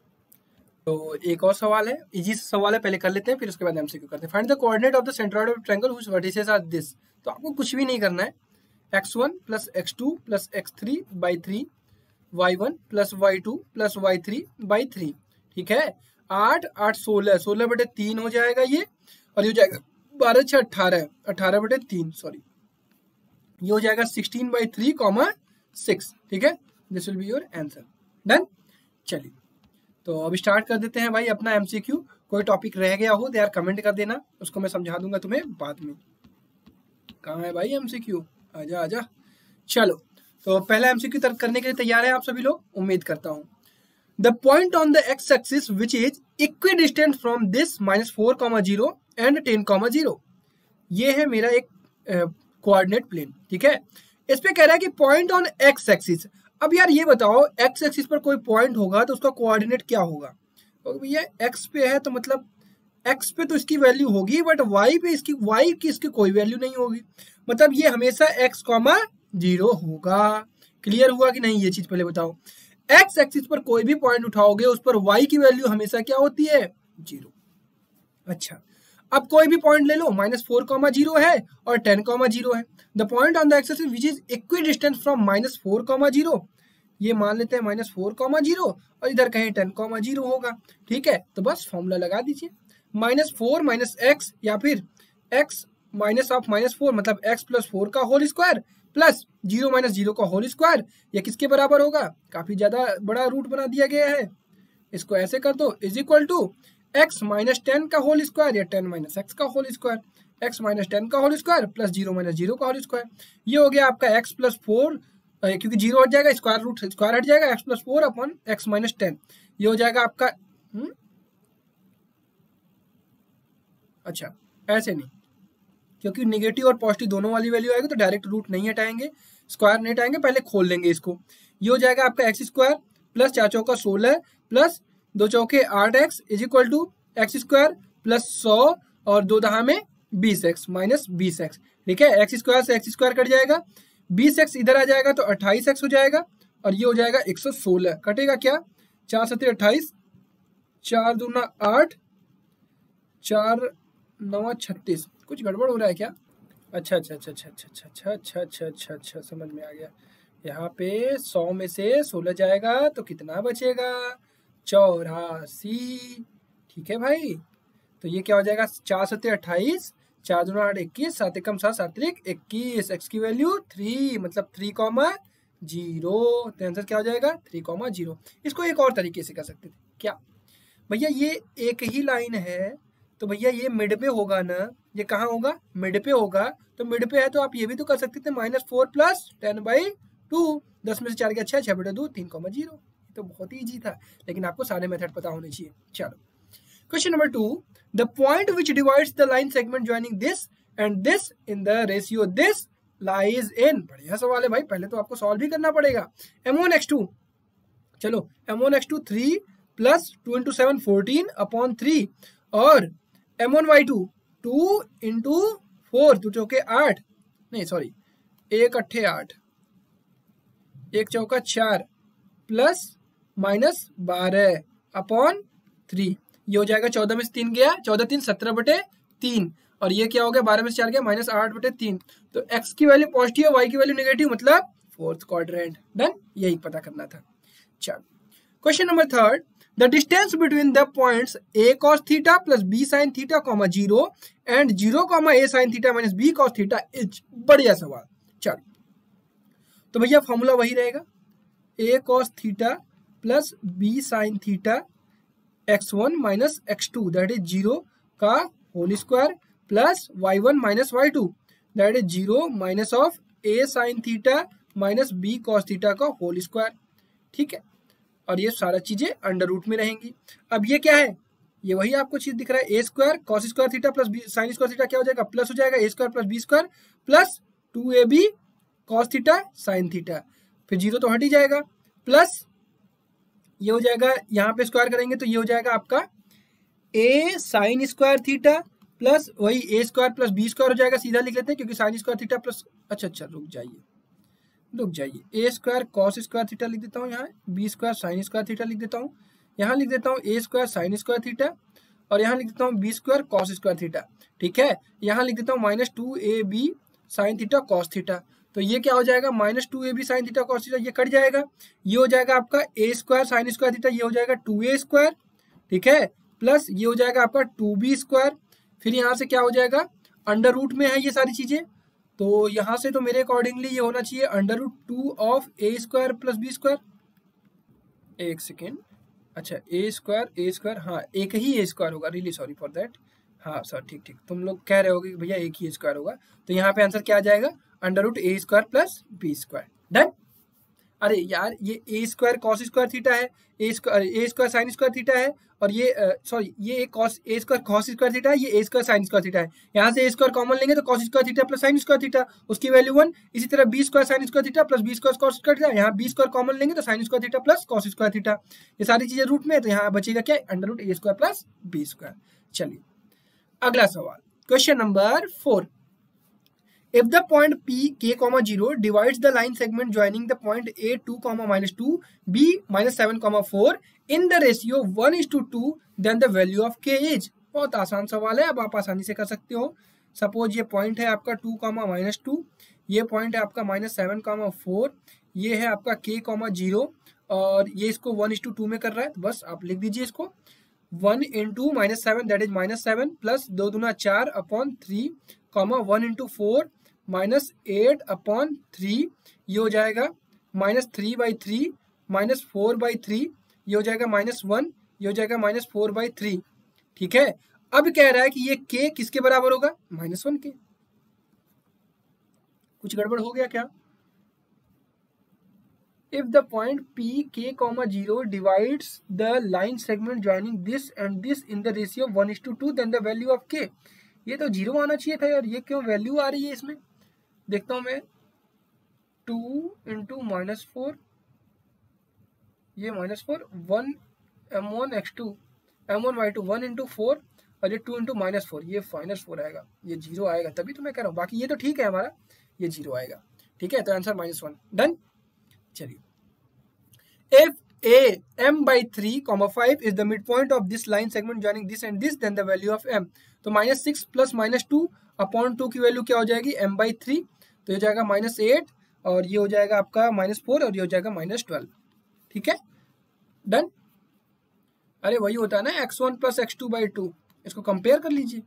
तो एक और सवाल है, इजी सवाल है, पहले कर लेते हैं फिर उसके बाद एमसीक्यू करते हैं। Find the coordinate of the centroid of triangle which vertices are this. तो आपको कुछ भी नहीं करना है, x one plus x two plus x three by three, y one plus y two plus y three by three. ठीक है, आठ आठ सोलह, सोलह बटे तीन हो जाएगा ये, और ये हो जाएगा बारह छः अट्ठारह, अट्ठारह बटे तीन सॉरी, ये हो जाएगा sixteen by three comma six. ठीक है, this will be your answer. Done, चलिए तो अब स्टार्ट कर देते हैं भाई अपना एमसीक्यू। कोई टॉपिक रह गया हो तो यार कमेंट कर देना, उसको मैं समझा दूंगा तुम्हें बाद में। कहाँ है भाई एमसीक्यू, आजा आजा। चलो तो पहला एमसीक्यू तर्क करने के लिए तैयार है आप सभी लोग, उम्मीद करता हूँ। The point on the x axis which is equidistant from this minus four comma zero and ten comma zero, ये है मेरा एक कोऑर्डिनेट प्लेन। ठीक है, इस पे कह रहा है कि पॉइंट ऑन एक्स एक्सिस, अब यार ये बताओ एक्स एक्सिस पर कोई पॉइंट होगा तो उसका कोऑर्डिनेट क्या होगा? तो भैया एक्स पे है तो मतलब एक्स पे तो इसकी वैल्यू होगी, बट वाई पे इसकी वाई की इसकी कोई वैल्यू नहीं होगी। मतलब ये हमेशा एक्स कॉमा जीरो होगा। क्लियर हुआ कि नहीं? ये चीज पहले बताओ। एक्स एक्सिस पर कोई भी पॉइंट उठाओगे उस पर वाई की वैल्यू हमेशा क्या होती है? जीरो। अच्छा, अब कोई भी पॉइंट ले लो, माइनस फोर कॉमा जीरो है और टेन कॉमा जीरो है। The point on the axis which is equidistance from minus four comma zero, ये मान लेते हैं माइनस फोर कॉमा जीरो और इधर कहीं टेन कॉमा जीरो होगा। ठीक है, तो बस फॉर्मूला लगा दीजिए, माइनस फोर माइनस एक्स या फिर x minus of minus four, मतलब एक्स प्लस फोर का whole square plus zero minus zero का होल स्क्वायर, ये किसके बराबर होगा? काफी ज्यादा बड़ा रूट बना दिया गया है, इसको ऐसे कर दो, is equal to x minus ten का होल स्क्वायर या टेन माइनस एक्स का whole square, x minus ten का whole square plus zero minus zero का होल स्क्वायर। ये हो गया आपका एक्स प्लस फोर, क्योंकि जीरो हट जाएगा, स्क्वायर रूट स्क्वायर हट जाएगा, x plus four upon x minus ten, ये हो जाएगा आपका हुँ? अच्छा ऐसे नहीं, क्योंकि निगेटिव और पॉजिटिव दोनों वाली वैल्यू आएगी तो डायरेक्ट रूट नहीं हटाएंगे, स्क्वायर नहीं हटाएंगे, पहले खोल लेंगे इसको। ये हो जाएगा आपका एक्स स्क्वायर प्लस चार चौका सोलह प्लस दो चौके आठ x is equal to x square plus सौ और दो दहा में बीस एक्स माइनस बीस एक्स। ठीक है, एक्स स्क्वायर से एक्स स्क्वायर कट जाएगा, बीस एक्स इधर आ जाएगा तो अट्ठाईस एक्स हो जाएगा और ये हो जाएगा एक सौ सोलह। कटेगा क्या? चार सत्तर अट्ठाईस, चार दूना आठ, चार नौ छत्तीस। कुछ गड़बड़ हो रहा है क्या? अच्छा अच्छा अच्छा अच्छा अच्छा अच्छा अच्छा अच्छा अच्छा अच्छा समझ में आ गया। यहाँ पे सौ में से सोलह जाएगा तो कितना बचेगा? चौरासी। ठीक है भाई, तो ये क्या हो जाएगा? चार सत्तर अट्ठाईस, चार दूना आठ इक्कीस, सात एकम सात, सात त्रिक इक्कीस, एक्स की वैल्यू थ्री, मतलब थ्री कॉमा जीरो। तो आंसर क्या हो जाएगा? Three comma zero. इसको एक और तरीके से कर सकते थे, क्या भैया? ये एक ही लाइन है तो भैया ये मिड पे होगा ना, ये कहाँ होगा? मिड पे होगा, तो मिड पे है तो आप ये भी तो कर सकते थे, minus four plus ten by two, दस में से चार के अच्छा, छह बटे दो, तीन कॉमा जीरो। तो बहुत ही इजी था, लेकिन आपको सारे मेथड पता होने चाहिए। चलो question number two, the point which divides the line segment joining this and this in the ratio this lies in. बढ़िया सवाल है भाई, पहले तो आपको सॉल्व भी करना पड़ेगा। एम वन एक्स टू, चलो m one x two three plus two into seven fourteen upon three, और m one y two two into four, दो चौके आठ, नहीं सॉरी एक अट्ठे आठ, एक चौका चार प्लस माइनस बारह अपॉन थ्री, ये हो जाएगा चौदह में से तीन गया, चौदह तीन सत्रह बटे तीन, और ये क्या हो गया? बारह में से चार गया, माइनस आठ बटे तीन। तो एक्स की वैल्यू पॉजिटिव, वाई की वैल्यू नेगेटिव, मतलब फोर्थ क्वाड्रेंट। डन, यही पता करना था। चलो question number third, the distance between the points a cos theta plus b sine theta comma zero and zero comma a sine theta minus b cos theta is. बढ़िया सवाल। चलो तो भैया फॉर्मूला वही रहेगा, a cos theta plus b sine theta x one minus x two that is zero का whole square plus y one minus y two that is zero minus of a sine theta minus b cos theta का whole square. ठीक है, और ये सारा चीजें under root में रहेंगी। अब ये क्या है? ये वही आपको चीज दिख रहा है, a square cos square theta plus sine square theta क्या हो जाएगा? प्लस हो जाएगा a square plus b square plus two A b cos theta sine theta, फिर जीरो तो हट ही जाएगा, प्लस ये हो जाएगा, यहाँ पे स्क्वायर करेंगे तो ये हो जाएगा आपका a sine square theta plus वही a square plus b square हो जाएगा। सीधा लिख लेते हैं क्योंकि साइन स्क्वायर थीटा प्लस, अच्छा अच्छा रुक जाइए रुक जाइए, a square cos square theta लिख देता हूँ, यहाँ b square sine square theta लिख देता हूँ, यहाँ लिख देता हूँ a square sine square theta और यहाँ लिख देता हूँ b square cos square theta. ठीक है, यहाँ लिख देता हूँ माइनस टू ए b sine theta cos theta, तो ये क्या हो जाएगा? माइनस टू ए b sine theta cos theta, ये कट जाएगा, ये हो जाएगा आपका a square sine square theta, ये हो जाएगा टू ए स्क्वायर। ठीक है, प्लस ये हो जाएगा आपका टू बी स्क्वायर, फिर यहाँ से क्या हो जाएगा? अंडर रूट में है ये सारी चीजें, तो यहाँ से तो मेरे अकॉर्डिंगली ये होना चाहिए under root two of a square plus b square. एक सेकेंड, अच्छा ए स्क्वायर ए स्क्वायर, हाँ एक ही ए स्क्वायर होगा, रियली सॉरी फॉर दैट। हाँ सर ठीक ठीक, तुम लोग कह रहे होगे कि भैया एक ही स्क्वायर होगा, तो यहाँ पे आंसर क्या आ जाएगा? Under root a square plus b square. Done. अरे यार ये a square cos square theta है, a square a square sine square theta है, और ये सॉरी ये एक cos a square cos square theta है, ये a square sine square theta है। यहाँ से ए स्क्वायर कॉमन लेंगे तो cos square theta plus sine square theta, उसकी वैल्यू वन। इसी तरह b square sine square theta plus b square cos square theta, यहाँ बी स्क्वायर कॉमन लेंगे तो sine square theta plus cos square theta. ये सारी चीजें रूट में है तो यहाँ बचेगा क्या, under root a square plus b square. चलिए अगला सवाल, question number four. If the point P k comma zero divides the line segment joining the point A two comma minus two, B minus seven comma four in the ratio one is to two, then the value of k is। बहुत आसान सवाल है, अब आप आसानी से कर सकते हो। सपोज ये पॉइंट है आपका टू कॉमा माइनस टू, ये पॉइंट है आपका माइनस सेवन कॉमा फोर, ये है आपका k कॉमा जीरो, और ये इसको वन इज टू टू में कर रहा है, तो बस आप लिख दीजिए इसको one into minus seven that is minus seven plus दो दूना चार upon three comma one into four minus eight upon three, ये हो जाएगा minus three by three minus four by three, ये हो जाएगा माइनस वन, ये हो जाएगा माइनस फोर बाई थ्री। ठीक है, अब कह रहा है कि ये k किसके बराबर होगा, माइनस वन के। कुछ गड़बड़ हो गया क्या? If the point P k comma zero divides the line segment joining this and this in the ratio one is to two, then the value of k। ये तो जीरो आना चाहिए था यार, ये क्यों वैल्यू आ रही है इसमें? देखता हूं मैं, टू इंटू माइनस फोर, ये minus four, one m one x two m one y two, one into four, और ये टू इंटू माइनस फोर, ये माइनस फोर आएगा, ये जीरो आएगा, तभी तो मैं कह रहा हूँ। बाकी ये तो ठीक है हमारा, ये जीरो आएगा। ठीक है, तो आंसर माइनस वन, डन। चलिए, if a m by three comma five is the midpoint of this line segment joining this and this, then the value of m। तो minus six plus minus two upon two की value क्या हो जाएगी, m by three, तो ये हो जाएगा minus eight, और ये हो जाएगा आपका माइनस फोर, और ये हो जाएगा माइनस ट्वेल्व। ठीक है, डन। अरे वही होता है ना x one plus x two by two, इसको कंपेयर कर लीजिए।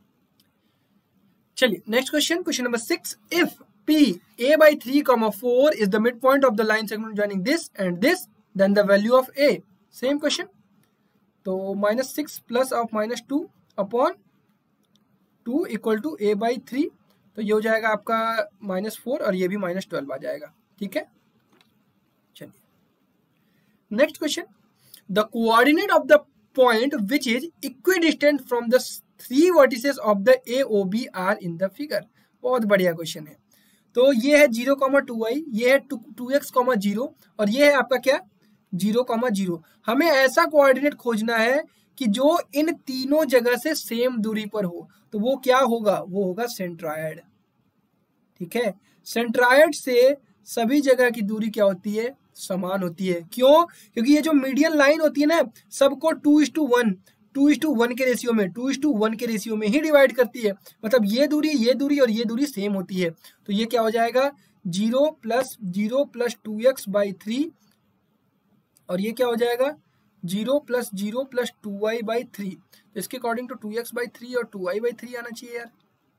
चलिए next question, question number six. If P a by three comma four is the midpoint of the line segment joining this and this, then the value of a। Same question, तो minus six plus of minus two upon two equal to a by three, तो ये हो जाएगा आपका minus four, और ये भी minus twelve आ जाएगा। ठीक है, चलिए next question. The coordinate of the point which is equidistant from the three vertices of the A O B are in the figure. बहुत बढ़िया क्वेश्चन है। तो ये है जीरो कॉमा टू वाई, ये है टू एक्स कॉमा जीरो, और ये है आपका क्या, जीरो कॉमा जीरो। हमें ऐसा कोऑर्डिनेट खोजना है कि जो इन तीनों जगह से सेम दूरी पर हो, तो वो क्या होगा, वो होगा सेंट्रायड। ठीक है, सेंट्रायड से सभी जगह की दूरी क्या होती है, समान होती है। क्यों? क्योंकि ये जो मीडियन लाइन होती है ना, सबको two is to one two is to one के रेशियो में टू इज टू वन के रेशियो में ही डिवाइड करती है। मतलब ये दूरी ये दूरी और ये दूरी सेम होती है। तो ये क्या हो जाएगा, zero plus zero plus two x by three, और ये क्या हो जाएगा, zero plus zero plus two y by three. तो इसके according to two x by three और टू वाई बाई थ्री आना चाहिए यार।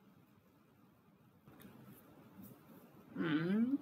hmm.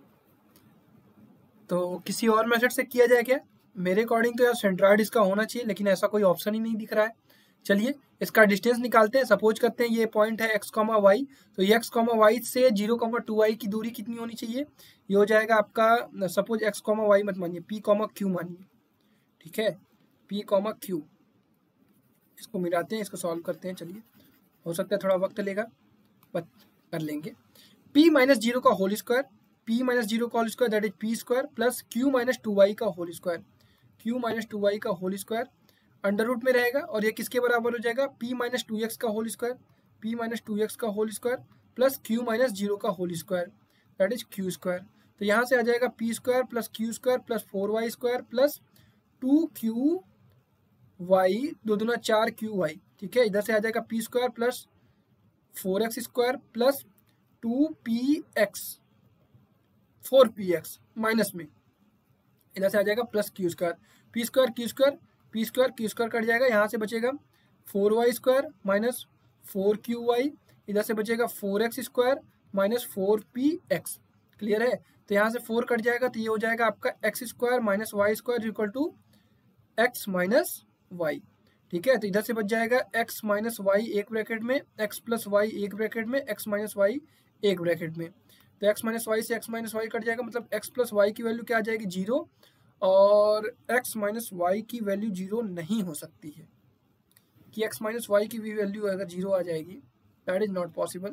तो किसी और मेथड से किया जाए क्या? मेरे अकॉर्डिंग तो यार सेंट्रॉइड इसका होना चाहिए, लेकिन ऐसा कोई ऑप्शन ही नहीं दिख रहा है। चलिए इसका डिस्टेंस निकालते हैं। सपोज करते हैं ये पॉइंट है एक्स कॉमा वाई, तो ये एक्स कॉमा वाई से जीरो कॉमा टू वाई की दूरी कितनी होनी चाहिए, ये हो जाएगा आपका, सपोज एक्स कॉमा वाई मत मानिए, पी कॉमा क्यू मानिए। ठीक है, पी कॉमा क्यू, इसको मिलाते हैं, इसको सॉल्व करते हैं। चलिए, हो सकता है थोड़ा वक्त लेगा, बट कर लेंगे। पी माइनस जीरो का whole square, p minus zero का whole square that is p square, plus q minus two y का whole square, q minus two y का होल स्क्वायर अंडर रूट में रहेगा, और ये किसके बराबर हो जाएगा, पी माइनस टू एक्स का whole square, p minus two x का whole square plus q minus zero का whole square that is q square. तो यहाँ से आ जाएगा p square plus q square plus four y square plus two q y, दो दूना चार क्यू वाई। ठीक है, इधर से आ जाएगा p square plus four x square plus two p x, four p x minus में, इधर से आ जाएगा plus q square, p square q square p square q square cut जाएगा, यहाँ से बचेगा four y square minus four q y, इधर से बचेगा four x square minus four p x. Clear है? तो यहाँ से फोर कट जाएगा, तो ये हो जाएगा आपका x square minus y square equal to x minus y. ठीक है, तो इधर से बच जाएगा एक्स माइनस वाई एक ब्रैकेट में, एक्स प्लस वाई एक ब्रैकेट में, एक्स माइनस वाई एक ब्रैकेट में। तो एक्स माइनस वाई से एक्स माइनस वाई कट जाएगा, मतलब एक्स प्लस वाई की वैल्यू क्या आ जाएगी, जीरो, और एक्स माइनस वाई की वैल्यू जीरो नहीं हो सकती है कि एक्स माइनस वाई की भी वैल्यू अगर जीरो आ जाएगी, दैट इज नॉट पॉसिबल।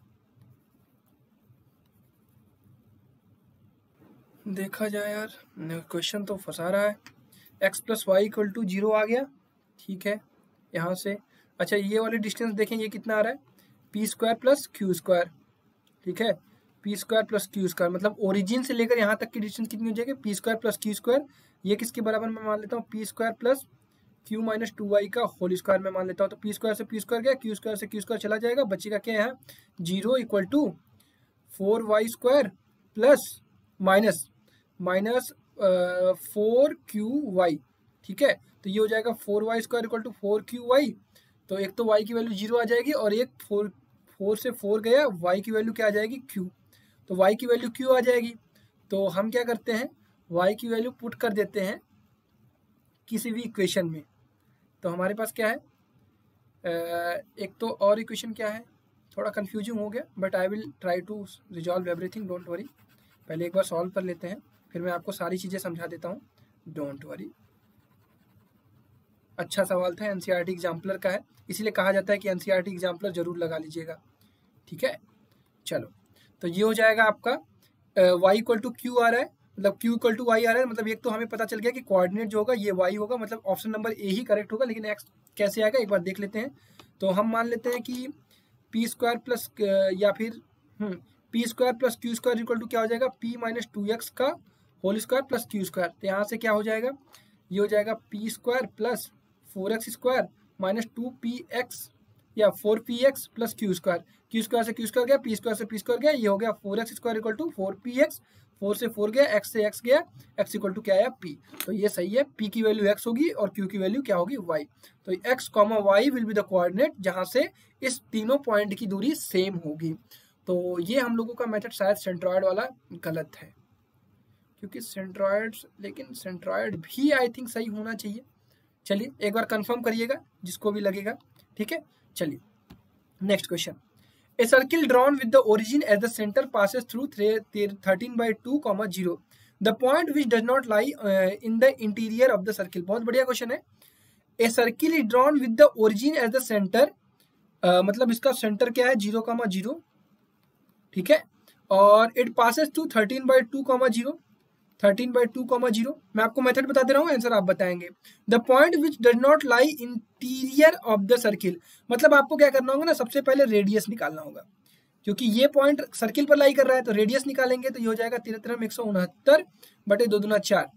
देखा जाए यार, क्वेश्चन तो फंसा रहा है। X plus y equal to zero आ गया, ठीक है, यहाँ से। अच्छा ये वाली डिस्टेंस देखें, ये कितना आ रहा है, p square plus q square, ठीक है, p square plus q square, मतलब ओरिजिन से लेकर यहाँ तक की डिस्टेंस कितनी हो जाएगी, p square plus q square. ये किसके बराबर मैं मान लेता हूँ, p square plus q minus two y का होल स्क्वायर में मान लेता हूँ। तो पी स्क्वायर से पी स्क्वायर गया, क्यू स्क्वायर से क्यू स्क्वायर चला जाएगा, बचेगा क्या यहाँ, zero equal to four y square plus minus minus four q y, ठीक है। तो ये हो जाएगा four y square equal to four q y. तो एक तो वाई की वैल्यू जीरो आ जाएगी, और एक फोर फोर से फोर गया, वाई की वैल्यू क्या आ जाएगी, क्यू। तो वाई की वैल्यू क्यू आ जाएगी। तो हम क्या करते हैं, वाई की वैल्यू पुट कर देते हैं किसी भी इक्वेशन में। तो हमारे पास क्या है, एक तो और इक्वेशन क्या है, थोड़ा कंफ्यूजिंग हो गया, but I will try to resolve everything, don't worry. पहले एक बार सॉल्व कर लेते हैं, फिर मैं आपको सारी चीज़ें समझा देता हूँ, डोंट वरी। अच्छा सवाल था, एनसीईआरटी एग्जाम्पलर का है, इसीलिए कहा जाता है कि एनसीईआरटी एग्जाम्पलर जरूर लगा लीजिएगा, ठीक है। चलो, तो ये हो जाएगा आपका वाई इक्वल टू क्यू आ रहा है, मतलब क्यू इक्वल टू वाई आ रहा है, मतलब एक तो हमें पता चल गया कि कोऑर्डिनेट जो होगा ये वाई होगा, मतलब ऑप्शन नंबर ए ही करेक्ट होगा। लेकिन एक्स कैसे आएगा एक बार देख लेते हैं। तो हम मान लेते हैं कि पी स्क्वायर प्लस या फिर p square plus q square equal to क्या हो जाएगा, पी माइनस टू एक्स का whole square plus q square. तो यहाँ से क्या हो जाएगा, ये हो जाएगा p square plus four x square minus two p x या four p x plus q square. Q square से क्यू स्क्वायर गया, पी स्क्वायर से पी स्क्वायर गया, ये हो गया four x square equal to four p x, four से four गया, एक्स से एक्स गया, एक्स इक्वल टू क्या आया, पी। तो ये सही है, पी की वैल्यू एक्स होगी और क्यू की वैल्यू क्या होगी, वाई। तो x comma y will be the coordinate जहां से इस तीनों पॉइंट की दूरी सेम होगी। तो ये हम लोगों का मेथड शायद सेंट्रॉयड वाला गलत है, क्योंकि सेंट्रॉयड, लेकिन सेंट्रॉयड भी आई थिंक सही होना चाहिए। चलिए एक बार कंफर्म करिएगा जिसको भी लगेगा, ठीक है। चलिए next question, a circle drawn with the origin as the centre passes through thirteen by two comma zero, the point which does not lie in the interior of the circle. बहुत बढ़िया question है। A circle is drawn with the origin as the centre, मतलब इसका centre क्या है, zero comma zero, ठीक है, और it passes to thirteen by two comma zero, thirteen by two comma zero. मैं आपको मेथड बता दे रहा हूँ, आंसर आप बताएंगे। The point which does not lie interior of the circle, मतलब आपको क्या करना होगा ना, सबसे पहले रेडियस निकालना होगा, क्योंकि ये पॉइंट सर्किल पर लाई कर रहा है, तो रेडियस निकालेंगे। तो ये हो जाएगा तेरह तेरह एक सौ उनहत्तर बटे दो दुना चार,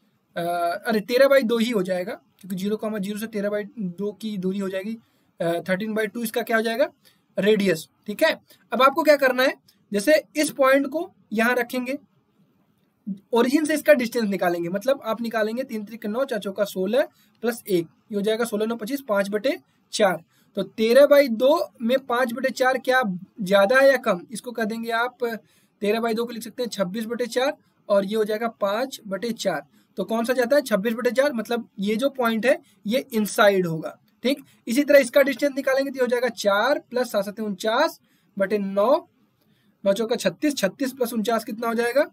अरे तेरह बाई दो ही हो जाएगा, क्योंकि जीरो कॉमा जीरो से तेरह बाई दो की दूरी हो जाएगी। थर्टीन बाई टू इसका क्या हो जाएगा, रेडियस, ठीक है। अब आपको क्या करना है, जैसे इस पॉइंट को यहाँ रखेंगे, ओरिजिन से इसका डिस्टेंस निकालेंगे, मतलब आप निकालेंगे तीन त्रिक नौ, चार चौका सोलह प्लस एक, ये हो जाएगा सोलह नौ पच्चीस, पाँच बटे चार। तो तेरह बाई दो में पाँच बटे चार क्या ज्यादा है या कम, इसको कह देंगे आप, तेरह बाई दो को लिख सकते हैं छब्बीस बटे चार, और ये हो जाएगा पाँच बटे चार। तो कौन सा जाता है, छब्बीस बटे चार, मतलब ये जो पॉइंट है ये इनसाइड होगा, ठीक। इसी तरह इसका डिस्टेंस निकालेंगे तो हो जाएगा चार प्लस सात सत्ते उनचास बटे नौ, नौ चौका छत्तीस, छत्तीस प्लस उनचास कितना हो जाएगा,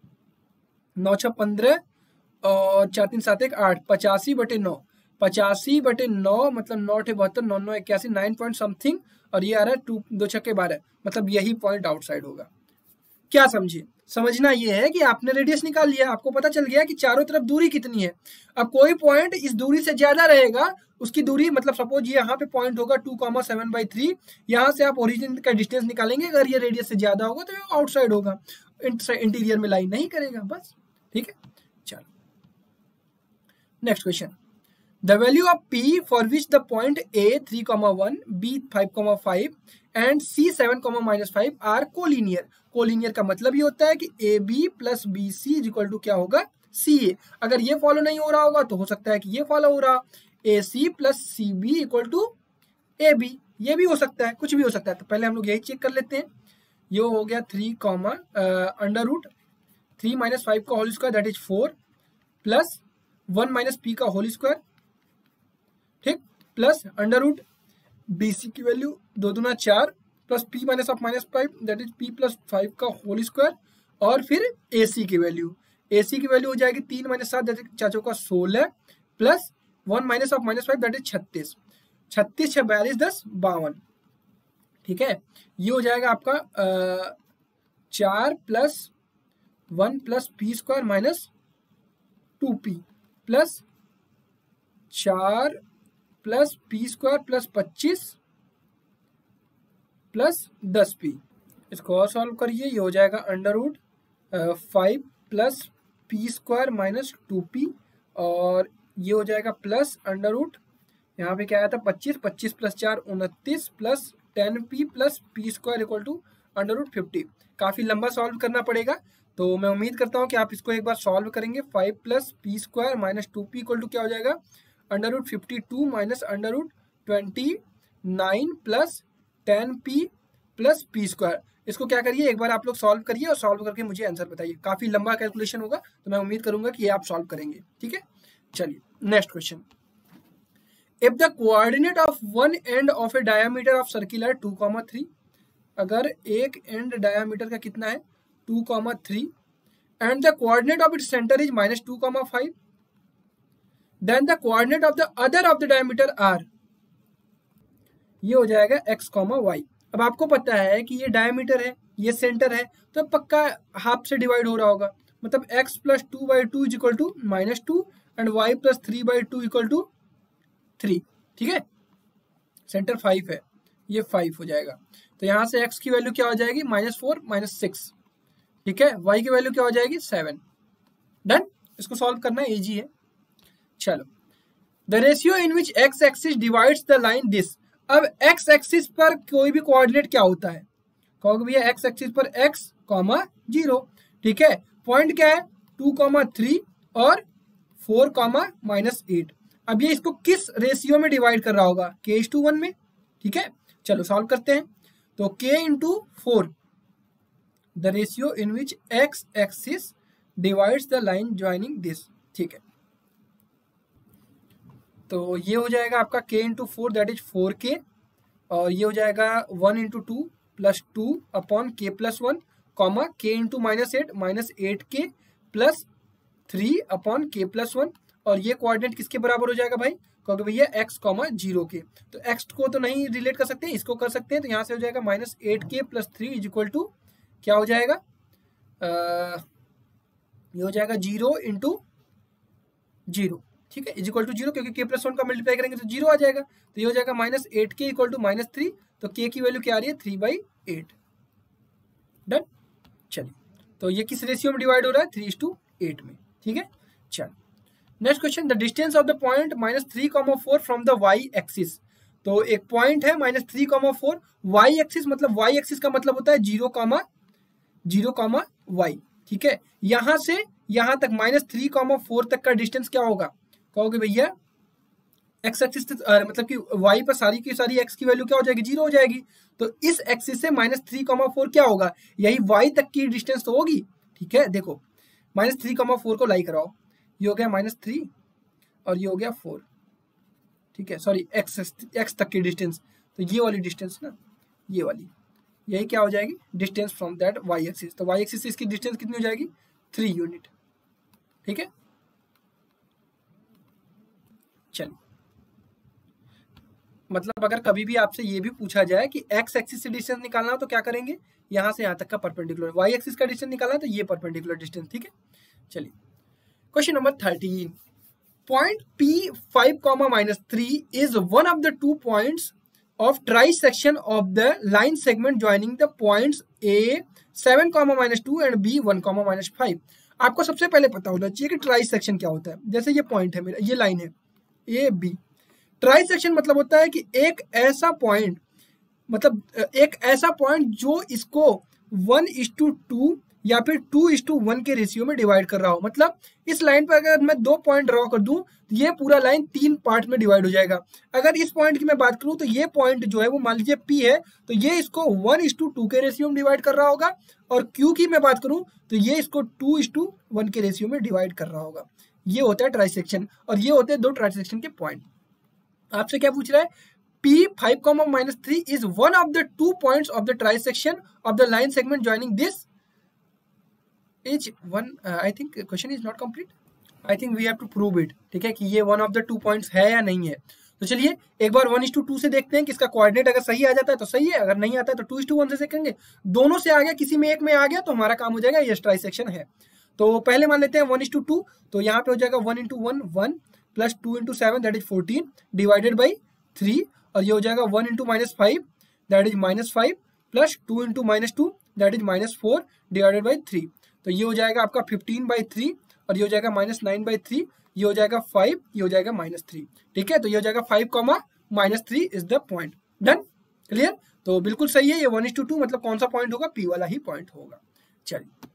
नौ छः पंद्रह, और चार तीन सात एक आठ, पचासी बटे नौ, पचासी बटे नौ मतलब नौ अठे बहत्तर, नौ नौ इक्यासी, नाइन पॉइंट समथिंग, और ये आ रहा है टू दो छक्के बारह, मतलब यही पॉइंट आउटसाइड होगा। क्या समझिए, समझना ये है कि आपने रेडियस निकाल लिया, आपको पता चल गया कि चारों तरफ दूरी कितनी है। अब कोई पॉइंट इस दूरी से ज्यादा रहेगा, उसकी दूरी, मतलब सपोज ये यहाँ पे पॉइंट होगा two comma seven by three, यहाँ से आप ओरिजिन का डिस्टेंस निकालेंगे, अगर ये रेडियस से ज्यादा होगा तो आउटसाइड होगा, इंटीरियर में लाइन नहीं करेगा, बस, ठीक है। चलो next question, the value of P for which the point A three comma one, B five comma five and C seven comma minus five are collinear. Collinear का मतलब ये होता है कि A B plus B C is equal to क्या होगा, सी ए। अगर ये फॉलो नहीं हो रहा होगा तो हो सकता है कि ये फॉलो हो रहा, A C plus C B equal to A B, ये भी हो सकता है, कुछ भी हो सकता है। तो पहले हम लोग यही चेक कर लेते हैं। ये हो गया three comma under root three minus five का whole square that is four, plus one minus p का होल स्क्वायर, ठीक, plus under root B C की वैल्यू दो दुना चार plus p minus of minus five that is p plus five का whole square, और फिर ए सी की वैल्यू, ए सी की वैल्यू हो जाएगी तीन माइनस सात दैट इज चाचों का सोलह, plus one minus of minus five that is छत्तीस, छत्तीस छः बयालीस दस बावन, ठीक है। ये हो जाएगा आपका आ, चार plus one plus p square minus two p plus चार प्लस पी स्क्वायर प्लस पच्चीस प्लस दस पी। इसको और सॉल्व करिए, ये हो जाएगा under root five plus p square minus two p, और ये हो जाएगा प्लस अंडर रूट, यहाँ पे क्या आया था पच्चीस, पच्चीस प्लस चार उनतीस plus ten p plus p square equal to under root fifty. काफ़ी लंबा सॉल्व करना पड़ेगा, तो मैं उम्मीद करता हूँ कि आप इसको एक बार सॉल्व करेंगे। Five plus p square minus two p equal to क्या हो जाएगा, under root fifty two minus under root twenty nine plus ten p plus p square. इसको क्या करिए, एक बार आप लोग सॉल्व करिए और सॉल्व करके मुझे आंसर बताइए। काफ़ी लंबा कैलकुलेशन होगा, तो मैं उम्मीद करूंगा कि ये आप सॉल्व करेंगे, ठीक है। चलिए next question. If the coordinate of one end of a diameter of circle है टू कॉमा थ्री, अगर एक एंड डायामीटर का कितना है two comma three, end the coordinate of its centre is minus two comma five, then the coordinate of the other of the diameter are, ये हो जाएगा x comma y. अब आपको पता है कि ये डायमीटर है, ये सेंटर है, तो पक्का हाफ से डिवाइड हो रहा होगा, मतलब x plus two by two is equal to minus two and y plus three by two equal to three, ठीक है। सेंटर फाइव है, ये फाइव हो जाएगा, तो यहाँ से एक्स की वैल्यू क्या हो जाएगी माइनस फोर माइनस सिक्स, ठीक है। वाई की वैल्यू क्या हो जाएगी सेवन। डन, इसको सॉल्व करना इजी है। चलो, the ratio in which x axis divides the line this. अब एक्स एक्सिस पर कोई भी कोऑर्डिनेट क्या होता है, कहोगे भैया एक्स एक्सिस पर एक्स कॉमा जीरो, ठीक है। पॉइंट क्या है टू कॉमा थ्री और फोर कॉमा माइनस एट। अब ये इसको किस रेशियो में डिवाइड कर रहा होगा, के इज टू वन में, ठीक है। चलो सॉल्व करते हैं, तो k into four, the ratio in which x axis divides the line joining this, ठीक है। तो ये हो जाएगा आपका k into four that is four k, और ये हो जाएगा one into two plus two upon k plus one, comma k into minus eight minus eight k plus three upon k plus one, और ये कोऑर्डिनेट किसके बराबर हो जाएगा भाई, क्योंकि भैया x कॉमा जीरो के, तो x को तो नहीं रिलेट कर सकते, इसको कर सकते हैं, तो यहाँ से हो जाएगा minus eight k plus three is equal to क्या हो जाएगा, आ, ये हो जाएगा जीरो इंटू जीरो, ठीक है, इज इक्वल टू जीरो, क्योंकि के प्लस वन का मल्टीप्लाई करेंगे तो जीरो आ जाएगा, तो ये हो जाएगा minus eight k equal to minus three, तो के की वैल्यू क्या आ रही है थ्री बाई एट। डन, चलिए, तो ये किस रेशियो में डिवाइड हो रहा है थ्री इज टू एट में, ठीक है। चल next question, the distance of the point minus three comma four from the y axis. तो एक पॉइंट है minus three comma four, y axis मतलब वाई एक्सिस का मतलब होता है zero comma zero comma y, ठीक है। यहां से यहां तक माइनस थ्री कॉमा फोर तक का डिस्टेंस क्या होगा, कहोगे भैया एक्स एक्सिस मतलब कि वाई पर सारी की सारी एक्स की वैल्यू क्या हो जाएगी जीरो हो जाएगी, तो इस एक्सिस से माइनस थ्री कॉमा फोर क्या होगा, यही वाई तक की डिस्टेंस तो होगी, ठीक है। देखो माइनस थ्री कॉमा फोर को लाई कराओ, ये हो गया माइनस थ्री और ये हो गया फोर, ठीक है, सॉरी एक्स एक्स तक की डिस्टेंस, तो ये वाली डिस्टेंस ना, ये वाली, यही क्या हो जाएगी distance from that y axis, तो वाई एक्सिस से इसकी डिस्टेंस कितनी हो जाएगी थ्री यूनिट, ठीक है। चलिए, मतलब अगर कभी भी आपसे ये भी पूछा जाए कि एक्स एक्सिस से डिस्टेंस निकालना हो तो क्या करेंगे, यहां से यहां तक का परपेंडिकुलर, वाई एक्सिस का डिस्टेंस निकालना है तो ये परपेंडिकुलर डिस्टेंस, ठीक है। चलिए question number thirteen, point P five comma minus three is one of the two points of trisection of the line segment joining the points A seven comma minus two and B one comma minus five. आपको सबसे पहले पता होना चाहिए कि try section क्या होता है। जैसे ये पॉइंट है मेरा, ये लाइन है ए बी, ट्राई सेक्शन मतलब होता है कि एक ऐसा पॉइंट, मतलब एक ऐसा पॉइंट जो इसको वन इज टू टू या फिर टू इज टू वन के रेशियो में डिवाइड कर रहा हो। मतलब इस लाइन पर अगर मैं दो पॉइंट ड्रॉ कर दूं तो ये पूरा लाइन तीन पार्ट में डिवाइड हो जाएगा। अगर इस पॉइंट की मैं बात करूं तो ये पॉइंट जो है वो मान लीजिए पी है, तो ये इसको वन इज टू टू के रेशियो में डिवाइड कर रहा होगा, और क्यू की मैं बात करूं तो ये इसको टू इज टू वन के रेशियो में डिवाइड कर रहा होगा। ये होता है ट्राई सेक्शन, और ये होते हैं दो ट्राई सेक्शन के पॉइंट। आपसे क्या पूछ रहा है, P five comma minus three is one of the two points of the trisection of the line segment joining this is one. uh, I think question is not complete. I think we have to prove it. ठीक है कि ये one of the two points है या नहीं है. तो चलिए एक बार वन इज टू टू से देखते हैं कि इसका कोऑर्डिनेट अगर सही आ जाता है तो सही है, अगर नहीं आता है तो टू इज टू वन से देखेंगे. दोनों से आ गया, किसी में एक में आ गया तो हमारा काम हो जाएगा, ये ट्राइसेक्शन है. तो पहले मान लेते हैं वन इज टू टू, तो यहाँ पे हो जाएगा one into one one plus two into seven that is fourteen divided by three, और ये हो जाएगा one into minus five that is minus five plus two into minus two that is minus four divided by three. तो ये हो जाएगा आपका fifteen by three, और ये हो जाएगा माइनस नाइन बाई थ्री, ये हो जाएगा फाइव, ये हो जाएगा माइनस थ्री. ठीक है, तो ये हो जाएगा five comma minus three is the point. Done, clear. तो बिल्कुल सही है, ये वन इज टू टू मतलब कौन सा पॉइंट होगा, पी वाला ही पॉइंट होगा. चलिए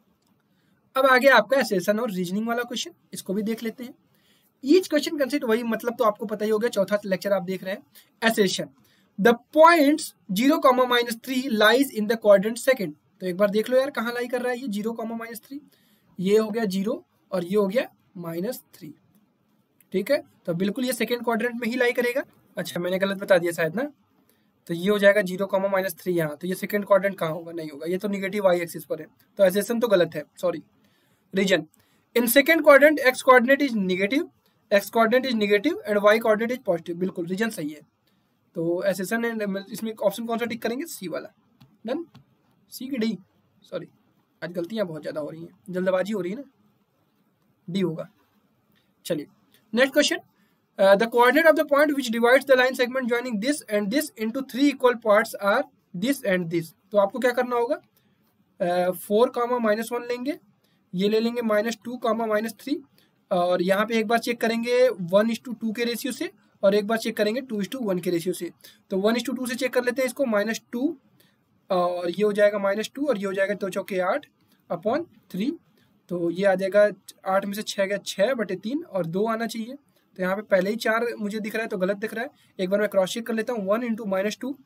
अब आगे आपका एसेशन और रीजनिंग वाला क्वेश्चन, इसको भी देख लेते हैं. ईच क्वेश्चन कंसिस्ट, वही मतलब तो आपको पता ही हो गया, चौथा लेक्चर आप देख रहे हैं. Assertion the points zero comma minus three lies in the quadrant second. तो एक बार देख लो यार कहाँ लाई कर रहा है ये जीरो कॉमा माइनस थ्री. ये हो गया जीरो और ये हो गया माइनस थ्री. ठीक है, तो बिल्कुल ये सेकेंड क्वाड्रेंट में ही लाई करेगा. अच्छा मैंने गलत बता दिया शायद ना, तो ये हो जाएगा जीरो कॉमा माइनस थ्री यहाँ. तो ये सेकेंड क्वाड्रेंट कहाँ होगा, नहीं होगा, ये तो निगेटिव वाई एक्सिस पर है, तो एसेशन तो गलत है, sorry. Reason in second quadrant x coordinate is negative, x coordinate is negative and y coordinate is positive. बिल्कुल रीजन सही है. तो एसेशन एंड इसमें ऑप्शन कौन सा टिक करेंगे, सी वाला. डन, सी की डी, सॉरी आज गलतियां बहुत ज्यादा हो रही हैं, जल्दबाजी हो रही है ना, डी होगा. चलिए next question. The coordinate of the point which divides the line segment joining this and this into three equal parts are this and this. तो आपको क्या करना होगा, फोर कामा माइनस वन लेंगे, ये ले लेंगे minus two comma minus three, और यहाँ पे एक बार चेक करेंगे वन इज टू टू के रेशियो से, और एक बार चेक करेंगे टू इज टू वन के रेशियो से. तो वन इज टू टू से चेक कर लेते हैं इसको, माइनस टू और ये हो जाएगा माइनस टू, और ये हो जाएगा दो चौके आठ अपॉन थ्री. तो ये आ जाएगा आठ में से छः गया छः बटे तीन, और दो आना चाहिए. तो यहाँ पे पहले ही चार मुझे दिख रहा है तो गलत दिख रहा है. एक बार मैं क्रॉस चेक कर लेता हूँ, वन इंटू माइनस टू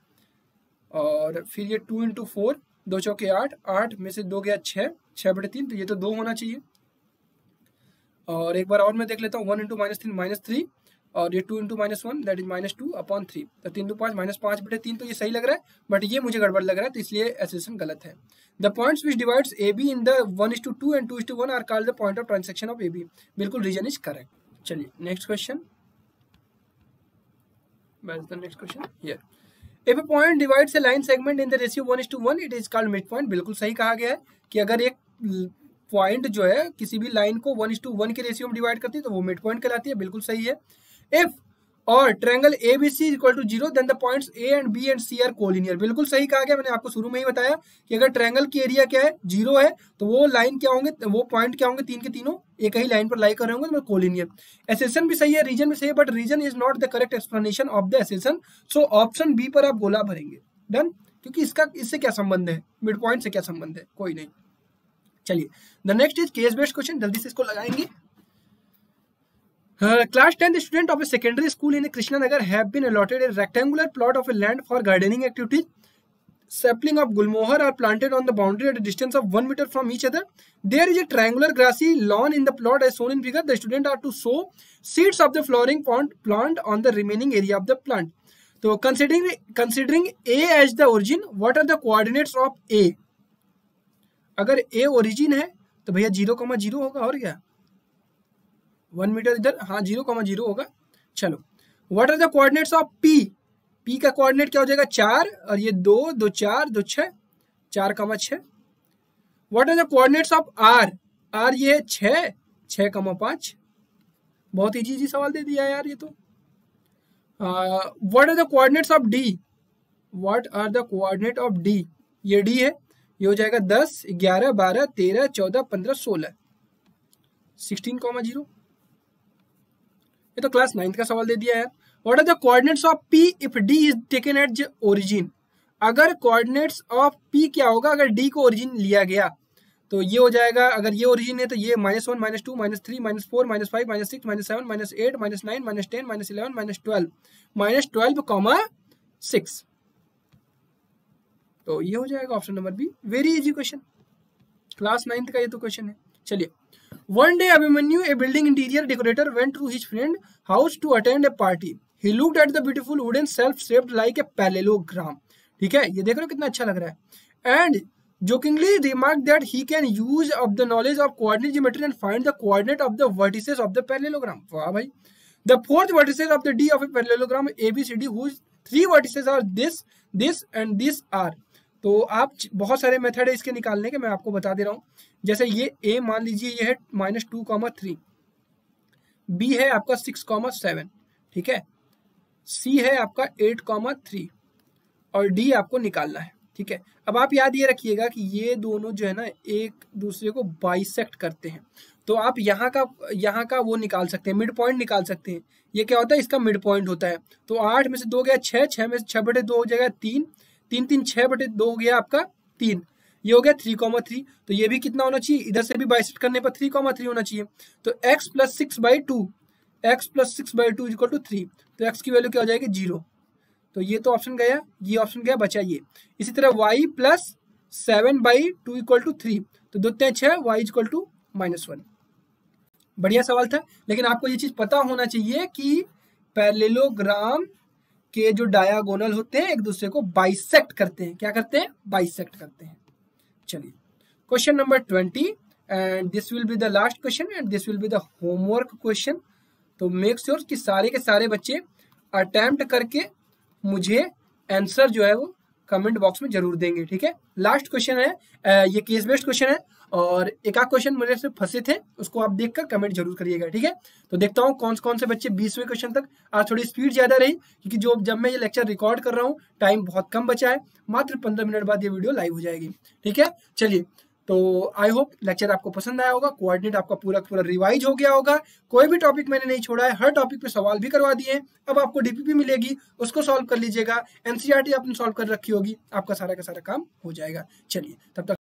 और फिर ये टू इंटू फोर, दो चौके आठ, आठ में से दो गया छः, छः बटे तीन, तो ये तो दो होना चाहिए. और एक बार और मैं देख लेता हूँ, वन इंटू माइनस तीन माइनस थ्री, और ये two into minus one that is minus two upon three. तो तीन दो पाँच माइनस पाँच बटे तीन, तो ये सही लग रहा है, बट ये मुझे गड़बड़ लग रहा है, तो इसलिए एसेशन गलत है. The points which divides A B in the one is to two and two is to one are called the point of trisection of A B. बिल्कुल रीजन इज करेक्ट. चलिए next question. Next question here. If a point divides a line segment in the ratio one is to one, it is called midpoint. बिल्कुल सही कहा गया है कि अगर एक पॉइंट जो है किसी भी लाइन को वन इज टू वन के रेशियो में डिवाइड करती है तो वो मिड पॉइंट कहलाती है. बिल्कुल सही है. इफ और triangle A B C equal to zero then the points A and B and C are collinear. बिल्कुल सही कहा गया, मैंने आपको शुरू में ही बताया कि अगर ट्रायंगल की एरिया क्या है, जीरो है, तो वो लाइन क्या होंगे, वो पॉइंट क्या होंगे, तीन के तीनों एक ही लाइन पर लाई कर रहे होंगे, तो कोलिनियर. एसेशन भी सही है, रीजन भी सही है, but reason is not the correct explanation of the assertion. So option B पर आप गोला भरेंगे. डन, क्योंकि इसका इससे क्या संबंध है, मिड पॉइंट से क्या संबंध है, कोई नहीं. चलिए the next is case based question, जल्दी से इसको लगाएंगे. Class tenth student of a secondary school in Krishnanagar have been allotted a rectangular plot of a land for gardening activities. Sapling of gulmohar are planted on the boundary at a distance of one meter from each other. There is a triangular grassy lawn in the plot as shown in figure. The student are to sow seeds of the flowering plant plant on the remaining area of the plant. So considering considering A as the origin, what are the coordinates of A? अगर A origin है तो भैया zero comma zero होगा, और क्या one metre इधर, हाँ zero comma zero होगा. चलो what are the coordinates of P? P का कोऑर्डिनेट क्या हो जाएगा, चार, और ये दो, दो चार, दो छः, चार कमा छः. What are the coordinates of R? R ये है छः, छः कमा पाँच. बहुत इजी इजी सवाल दे दिया यार ये तो. What are the coordinates of D? What are the coordinate of D? ये D है, ये हो जाएगा दस, ग्यारह, बारह, तेरह, चौदह, पंद्रह, सोलह, सिक्सटीन कॉमा जीरो. ये तो क्लास नाइन्थ का सवाल दे दिया है. What are the coordinates of P if D is taken at the origin? अगर coordinates of P क्या होगा अगर D को origin लिया गया, तो ये हो जाएगा, अगर ये origin है तो ये minus one, minus two, minus three, minus four, minus five, minus six, minus seven, minus eight, minus nine, minus ten, minus eleven, minus twelve, minus twelve comma six. तो ये हो जाएगा option number B. Very easy question, class ninth का ये तो question है. चलिए. One day Abhimanyu, a building interior decorator, went to his friend house to attend a party. He looked at the beautiful wooden shelf shaped like a parallelogram. ठीक है, ये देख रहे हो कितना अच्छा लग रहा है। And jokingly remarked that he can use of the knowledge of coordinate geometry and find the coordinate of the vertices of the parallelogram। वाह भाई। The fourth vertices of the D of a parallelogram A B C D whose three vertices are this, this and this are। तो आप बहुत सारे method है इसके निकालने के, मैं आपको बता दे रहा हूँ। जैसे ये A मान लीजिए ये है minus two comma three, B है आपका सिक्स कॉमा सेवन, ठीक है, C है आपका एट कॉमा थ्री और D आपको निकालना है। ठीक है, अब आप याद ये रखिएगा कि ये दोनों जो है ना एक दूसरे को बाइसेक्ट करते हैं, तो आप यहाँ का यहाँ का वो निकाल सकते हैं, मिड पॉइंट निकाल सकते हैं। ये क्या होता है, इसका मिड पॉइंट होता है। तो आठ में से दो गया छः, छः में से छः बटे दो हो जाएगा तीन, तीन तीन छः बटे दो हो गया आपका तीन, ये हो गया थ्री कॉमा थ्री। तो ये भी कितना होना चाहिए, इधर से भी बाइसेक्ट करने पर थ्री कॉमा थ्री होना चाहिए। तो x plus six by two, x plus six by two equal to three, तो एक्स की वैल्यू क्या हो जाएगी जीरो। तो ये तो ऑप्शन गया, ये ऑप्शन गया, बचा ये। इसी तरह y plus seven by two equal to three, तो दो तीन छः, y equal to minus one. बढ़िया सवाल था, लेकिन आपको ये चीज पता होना चाहिए कि पैरेललोग्राम के जो डायगोनल होते हैं एक दूसरे को बाइसेक्ट करते हैं। क्या करते हैं, बाइसेक्ट करते हैं। चलिए question number twenty, and this will be the last question and this will be the homework question. तो मेक श्योर कि सारे के सारे बच्चे अटेम्प्ट करके मुझे आंसर जो है वो कमेंट बॉक्स में जरूर देंगे। ठीक है, लास्ट क्वेश्चन है, ये केस बेस्ड क्वेश्चन है और एक आध क्वेश्चन मेरे से फंसे थे, उसको आप देखकर कमेंट जरूर करिएगा। ठीक है, तो देखता हूँ कौन कौन से बच्चे बीसवें क्वेश्चन तक। आज थोड़ी स्पीड ज्यादा रही क्योंकि जो जब मैं ये लेक्चर रिकॉर्ड कर रहा हूँ टाइम बहुत कम बचा है, मात्र पंद्रह मिनट बाद ये वीडियो लाइव हो जाएगी। ठीक है, चलिए, तो आई होप लेक्चर आपको पसंद आया होगा, कोऑर्डिनेट आपका पूरा पूरा रिवाइज हो गया होगा, कोई भी टॉपिक मैंने नहीं छोड़ा है, हर टॉपिक पे सवाल भी करवा दिए। अब आपको डीपीपी मिलेगी, उसको सॉल्व कर लीजिएगा, एनसीईआरटी आपने सॉल्व कर रखी होगी, आपका सारा का सारा काम हो जाएगा। चलिए, तब तक